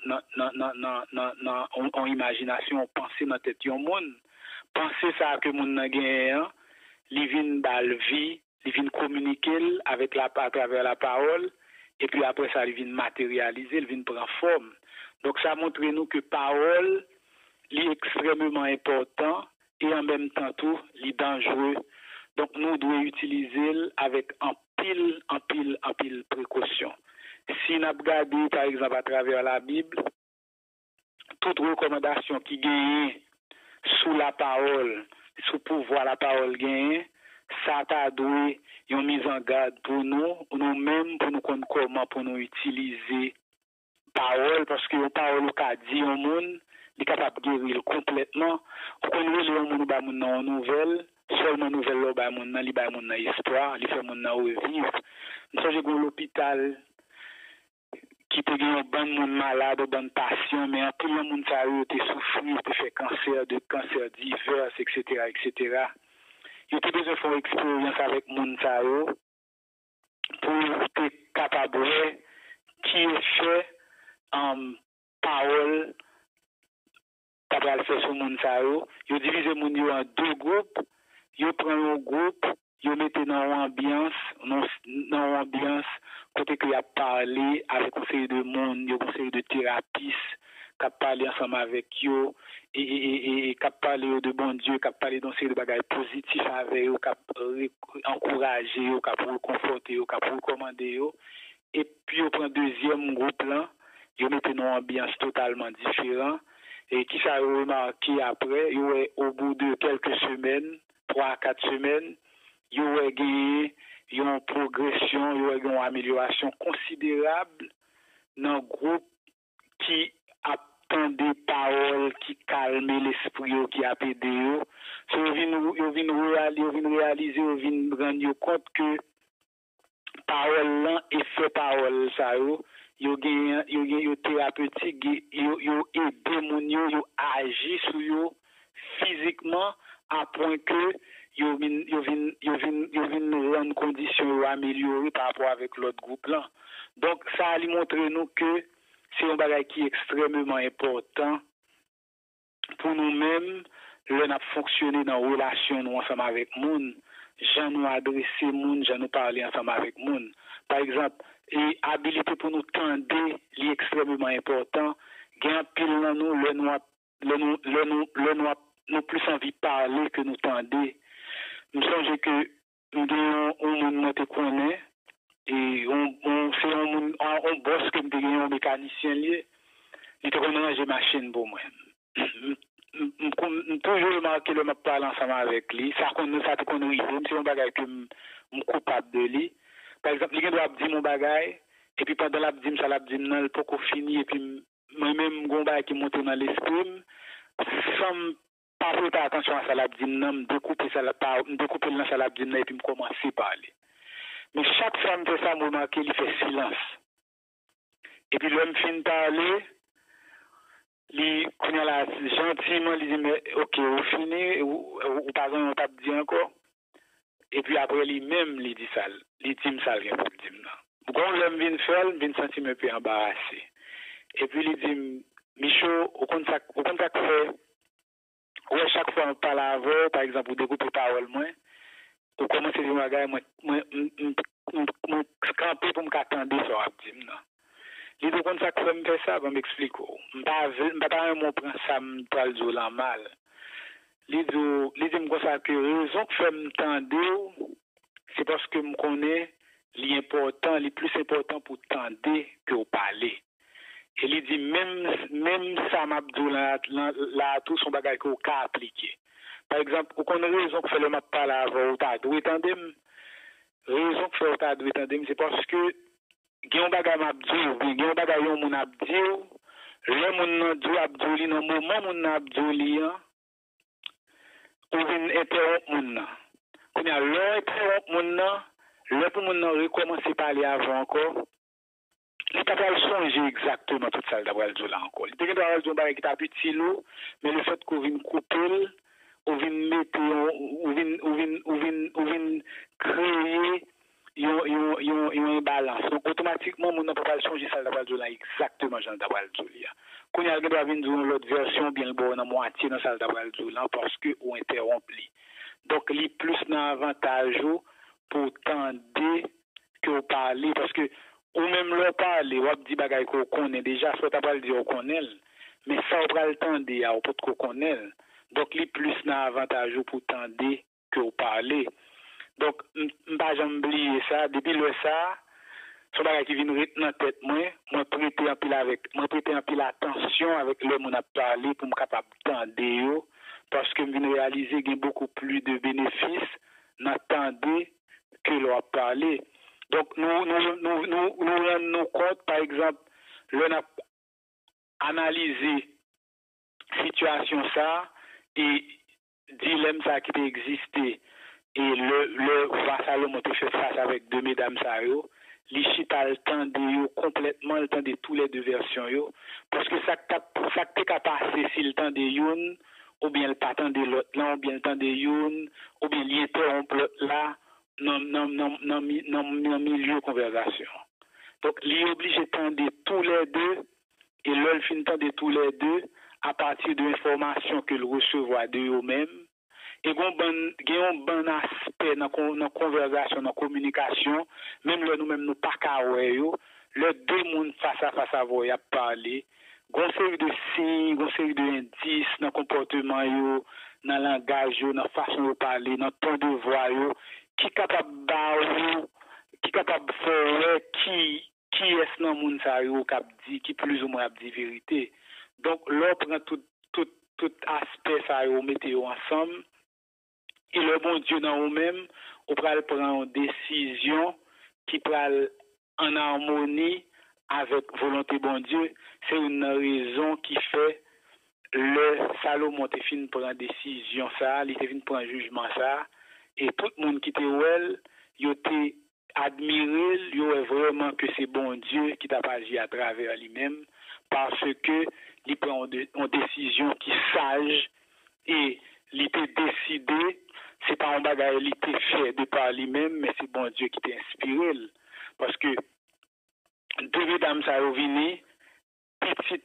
en imagination, en pensée dans la tête du monde. Penser ça que mon n'a gagné, il vient bal vie, il vient communiquer avec la à travers la parole et puis après ça il vient matérialiser, il vient prendre forme. Donc ça montre nous que parole est extrêmement important et en même temps tout, il est dangereux. Donc nous devons utiliser avec en pile en pile en pile précaution. Si nous regardons par exemple à travers la Bible, toute recommandation qui gagne sous la parole, sous pouvoir la parole gagne, ça t'a doué une mise en garde pour nous, nous-mêmes, pour nous connaître comment pour nous utiliser parole, parce que la parole qu'a dit au monde, il est capable de guérir complètement. Pour qu'on nous le monde ba moun nan nouvelle, seulement nouvelle là ba moun nan li ba moun nan histoire, li fait moun nan revivre. Nous sommes à l'hôpital qui peut gagner un bon monde malade, un bon patient, mais tout le monde ça a été souffrir, te fait cancer, de cancer divers, et cetera, et cetera. Il y a besoin de faire expérience avec moun ça pour être capable qui est fait en parole capable faire sur moun ça yo. Yo divise moun yo en deux groupes, yo prend un groupe, yo mette dans ambiance, dans ambiance côté que y a parlé avec conseil de monde, yo conseil de thérapeute, qui parlé ensemble avec yo et et et qui parlé de bon Dieu, qui parlé d'un série de bagages positifs avec yo, qui encourager yo, qui pour conforter yo, qui pour recommander yo. Et puis on prend deuxième groupe là, yo mette une ambiance totalement différente. Et qui ça a remarqué après, yo au bout de quelques semaines, trois à quatre semaines, yo a gagné une progression, yo a une amélioration considérable dans le groupe qui attend des paroles qui calment l'esprit, qui a aidé yo. So yo vinn réaliser, yo vinn rendre compte que parole là effet parole ça yo yo gen yo yo thérapeutique yo yo aider moun yo yo agir sur yo physiquement à point que yo vinn yo vinn yo vinn yo vinn rendre conditions améliorer par rapport avec l'autre groupe là. Donc ça a montré nous que c'est un bagage qui est extrêmement important pour nous-mêmes le n'a fonctionner dans relation nous ensemble avec moun. J'en nous adresser moun, j'en nous parler ensemble avec moun. Par exemple, et habilité pour nous tendre, est extrêmement important. Gain pile dans nous, le nous le nous le nous le nous nous plus envie de parler que nous tendre. Nous songe que nous devons on nous te connaît et on on c'est on on bosse comme des un mécanicien lié. Il te connaît j'ai machine pour moi. Toujours remarqué le m'a parler ensemble avec lui, ça qu'on ça qu'on arrive, c'est un bagage que me coupable de lui. Par exemple, il doit dire mon bagage et puis pendant la dit ça la dit non pour qu'on finisse et puis moi même gon bagage qui monte dans l'esprit sans pas prêter attention à ça la dit non découper ça la pas découper dans ça la dit non et puis me commencer à parler. Mais chaque fois me fait ça me remarquer il fait silence. Et puis l'homme fin parler li connait là gentiment il dit mais OK au fini ou, ou pas on t'a dit encore et puis après lui même il dit ça il dit ça rien pour dire non quand l'homme vient faire vient sentir un peu embarrassé et puis il dit Michaud au contact au contact fait ouais chaque fois on parle avec par exemple pour découper parole moi ou commencer dire magaille moi moi moi camper pour me attendre ça à dire non. Les deux comme ça que me fait ça, va m'expliquer. M'pas pas un mot prend ça m'pral dire la mal. Les deux les deux comme ça que raison que fait m'tendre c'est parce que me connais l'important, le plus important pour tendre que au parler. Et il dit même même ça m'a dit là là tout son bagage qu'on peut appliquer. Par exemple, on connaît raison que fait le m'a parler avant ou ta doit tendre. Raison que fait ta doit tendre c'est parce que gen bagay m'a dit gen bagay yon moun ap di le moun nan di ap di nan moment moun ap di ou vin interrompre moun nan kon ya le interrompre moun nan le pou moun nan recommencer parler avant encore il pas pas songer exactement tout ça d'avoir dit là encore il te doit dire bagay qui t'a petit lot mais le fait qu'on vin couper ou vin mettre ou vin ou vin ou vin ou vin créer yon yon yon yon balance donc automatiquement mon peut pas changer ça d'avoir là exactement Jean d'avoir là quand il y a doit venir l'autre version bien bon dans moitié dans ça d'avoir là parce que on interrompt li donc li plus dans avantage pour tendre que on parler parce que ou même le parler ou dit bagay qu'on connaît déjà soit pas le dire on connaît mais ça on va le tendre à pour qu'on connaît donc li plus dans avantage pour tendre que on parler. Donc, je ne pas jamais oublier ça. Depuis le ça, c'est un qui vient dans tête moi, moi prêter un pile avec, moi prêter un pile attention avec le monde à parler pour me capable d'entendre parce que je viens réaliser qu'il y a beaucoup plus de bénéfices n'entendez que l'on parler. Donc, nous nous, nous, nous, nous rendons compte, par exemple, l'on a analysé la situation ça et dilemme ça qui existait et le, le roi Salomon a fait face avec deux mesdames ça yo. L'Ichita le temps de yo, complètement le temps de tous les deux versions yo, parce que ça ça t'est passé si le temps de youn ou bien le patent de l'autre là ou bien le temps de youn ou bien l'interrompre l'autre là non non non non non milieu de conversation. Donc il est obligé de tous les deux et là il finit de tous les deux à partir de l'information que le recevoir de eux-mêmes. Et il y a un bon aspect dans la conversation, dans la communication, même là nous-mêmes nous pas qu'à le deux mondes face à face à vous, y a parlé. Il y a une série de signes, une série d'indices dans le comportement, dans le langage, dans la façon de parler, dans le ton de voix, qui est capable de qui est capable de faire, qui, qui est dans le monde qui qui plus ou moins dit vérité. Donc, là, on prend tout, tout, tout aspect, ça, on met ensemble. Et le bon Dieu dans nous-mêmes, on prend prendre une décision qui prend en harmonie avec volonté bon Dieu. C'est une raison qui fait le Salomon te fin prendre décision ça, il te fin prendre jugement ça. Et tout le monde qui était well, il était admiré, il y vraiment que c'est bon Dieu qui t'a agi à travers lui-même. Parce que il prend une décision qui est sage et il était décidé, c'est pas un bagage il était fait de par lui-même, mais c'est bon Dieu qui t'a inspiré. Parce que deux mesdames ça revenaient, petite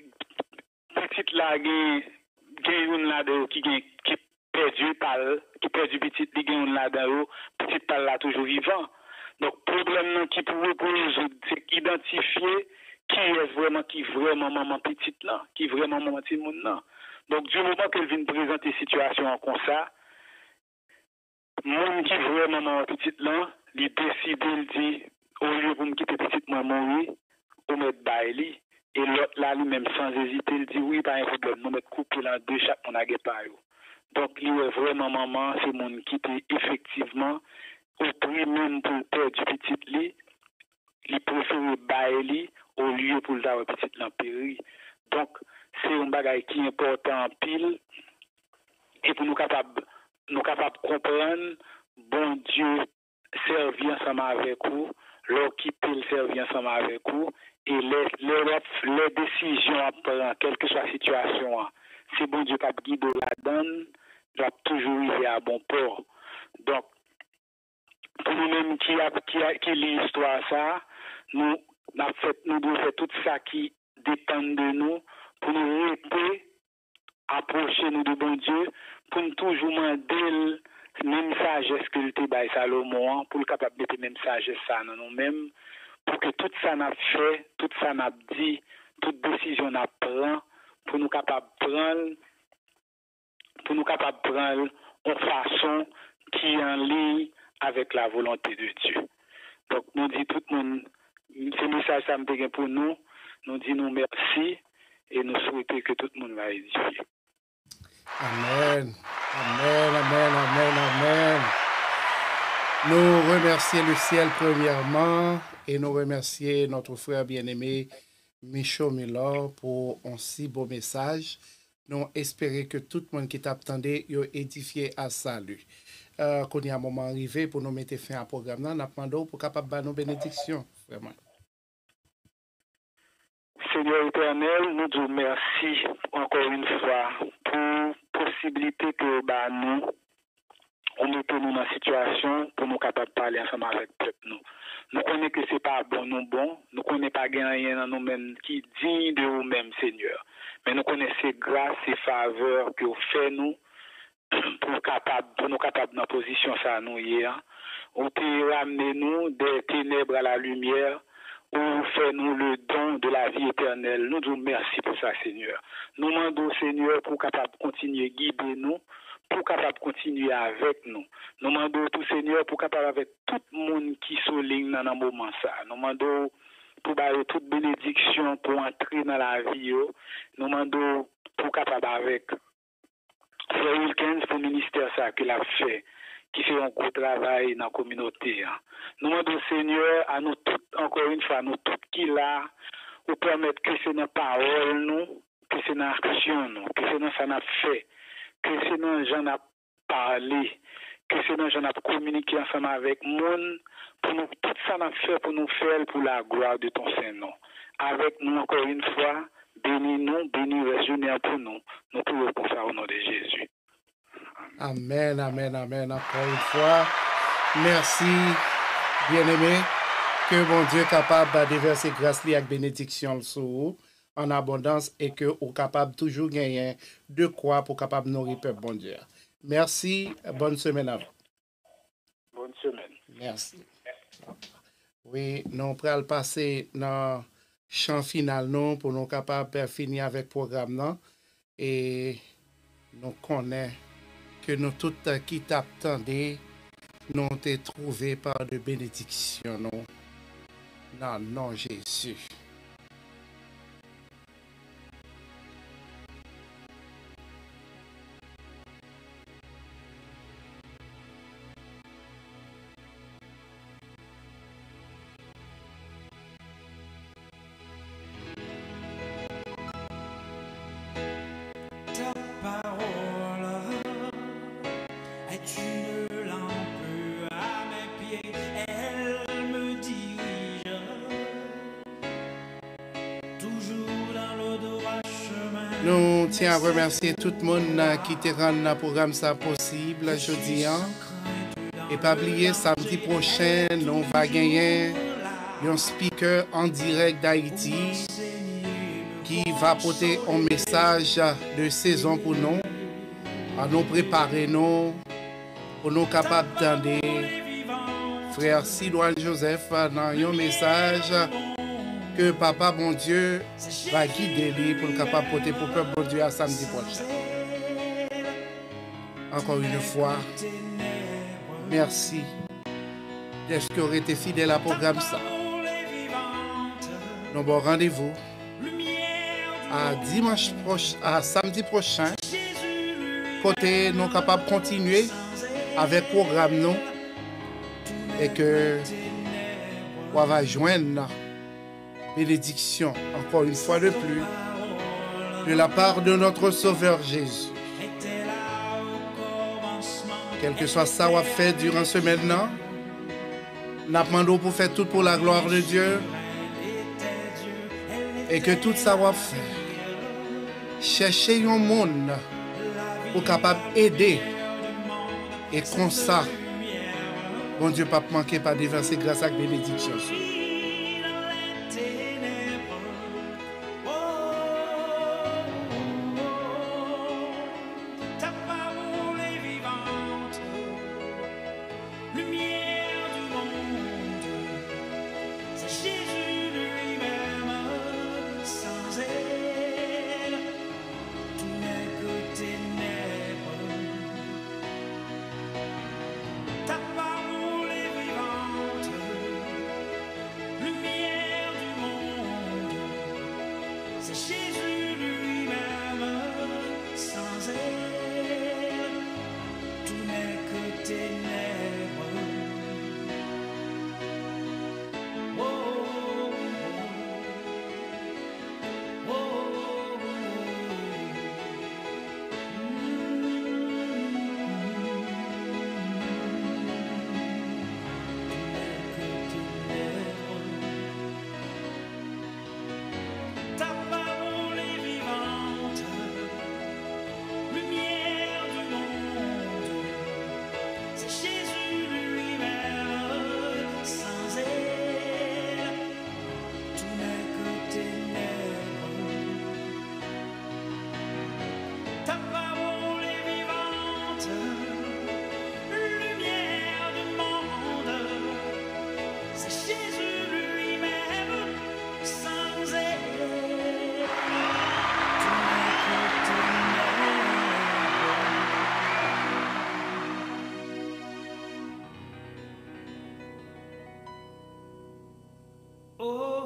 petite là gagne une là qui qui perdu par qui perdu petite li gagne là dedans, petite par là toujours vivant. Donc problème qui pour résoudre c'est identifier qui est vraiment qui vraiment maman petite là, qui vraiment maman petit monde là. Donc du moment qu'elle vient présenter situation comme ça, monde qui vraiment maman petite là, il décide il dit au lieu pour me quitter petite maman oui, on met baili et l'autre là lui-même sans hésiter il dit oui pas un problème, nous mettre couper là deux chaque on a pas yo. Donc il est vraiment maman, c'est monde qui était effectivement au prix même pour perdre du petit lit, il préfère baili au lieu pour le petite l'empérie. Donc, c'est un bagage qui est important en pile. Et pour nous capables nous capables de comprendre, bon Dieu servir ensemble avec vous, leur qui peut servir ensemble avec vous, et les, les, les décisions à prendre, quelle que soit la situation, c'est bon Dieu qui guide la donne, doit toujours arriver à bon port. Donc, pour nous-mêmes qui a qui a qui lit l'histoire ça, nous n'a fait nous devons faire tout ça qui dépend de nous pour nous aider approcher nous de bon Dieu, pour nous toujours demander même sagesse que le Tébaï Salomon pour le capable de même sagesse ça dans nous-mêmes pour que tout ça n'a fait, tout ça n'a dit, toute décision n'a prend pour nous capable prendre pour nous capable prendre en façon qui est en ligne avec la volonté de Dieu. Donc, nous dit tout le monde, ce message ça me dégaine pour nous, nous dit nous merci et nous souhaitons que tout le monde va édifier. Amen, amen, amen, amen, amen. Nous remercions le ciel premièrement et nous remercions notre frère bien-aimé Michaud Miller pour un si beau message. Nous espérons que tout le monde qui t'attendait est édifié à salut. Euh, qu'on y a un moment arrivé pour nous mettre fin à programme là, nous demandons pour capable de nos bénédictions, vraiment. Seigneur éternel, nous te merci encore une fois pour possibilité que bah, nous, on mette nous dans la situation pour nous capables de parler ensemble avec le peuple. Nous, nous connaissons que ce n'est pas bon, nous bon, nous ne connaissons pas rien dans nous-mêmes qui digne de nous-mêmes, Seigneur. Mais nous connaissons grâce et faveur que vous faites nous pour, capable, pour nous capables dans la position ça nous hier. Vous te ramenez nous des ténèbres à la lumière, ou faites-nous le don de la vie éternelle. Nous vous merci pour ça, Seigneur. Nous demandons, Seigneur, pour capable continuer à guider nous, pour capable continuer avec nous. Nous demandons tout, Seigneur, pour capable avec tout le monde qui souligne dans un moment ça. Nous demandons pour bailler toute bénédiction pour entrer dans la vie. Nous demandons pour capable avec Frère Wilkins pour le ministère ça qu'il a fait, qui fait un gros travail dans la communauté. Nous demandons, Seigneur, à nous toutes, encore une fois, nous toutes qui là, pour permettre que c'est dans parole, nous, que c'est dans l'action, nous, que c'est dans ça n'a fait, que c'est dans j'en a parlé, que c'est dans j'en a communiqué ensemble avec monde, pour nous, tout ça n'a fait pour nous faire pour la gloire de ton Saint-Nom. Avec nous, encore une fois, bénis-nous, bénis le Seigneur pour nous. Nous pouvons pour ça au nom de Jésus. Amen, amen, amen. Encore une fois, merci, bien-aimé, que bon Dieu est capable de déverser grâce et bénédiction sur vous en abondance et que vous capable toujours gagner de quoi pour capable nourrir peuple bon Dieu. Merci, bonne semaine à vous. Bonne semaine. Merci. Oui, nous allons passer dans le chant final non, pour nous capables de finir avec le programme non, et nous connaissons que nous tous qui t'attendaient, nous t'es trouvé par de bénédictions non, dans le nom de Jésus. Nous tiens à remercier tout le monde qui te rend le programme ça possible aujourd'hui. Et pas oublier, samedi prochain, nous va gagner un speaker en direct d'Haïti qui va porter un message de saison pour nous, à nous préparer nous, pour nous capables d'entendre frère Sidoine Joseph dans un message que Papa bon Dieu va guider lui pour le capable porter pour peuple bon Dieu à samedi prochain. Encore une fois, merci d'être que été fidèle à programme ça. Nous avons rendez-vous à dimanche prochain, à samedi prochain, côté nous capables de continuer avec le programme nous et que on va joindre bénédiction encore une fois de plus de la part de notre Sauveur Jésus. Quel que soit ça qu'on a fait durant ce maintenant, nous demandons pour faire tout pour la gloire de Dieu et que tout ça qu'on a fait, chercher un monde pour capable d'aider et comme ça, bon Dieu pas manquer pas déverser grâce à la bénédiction. Oh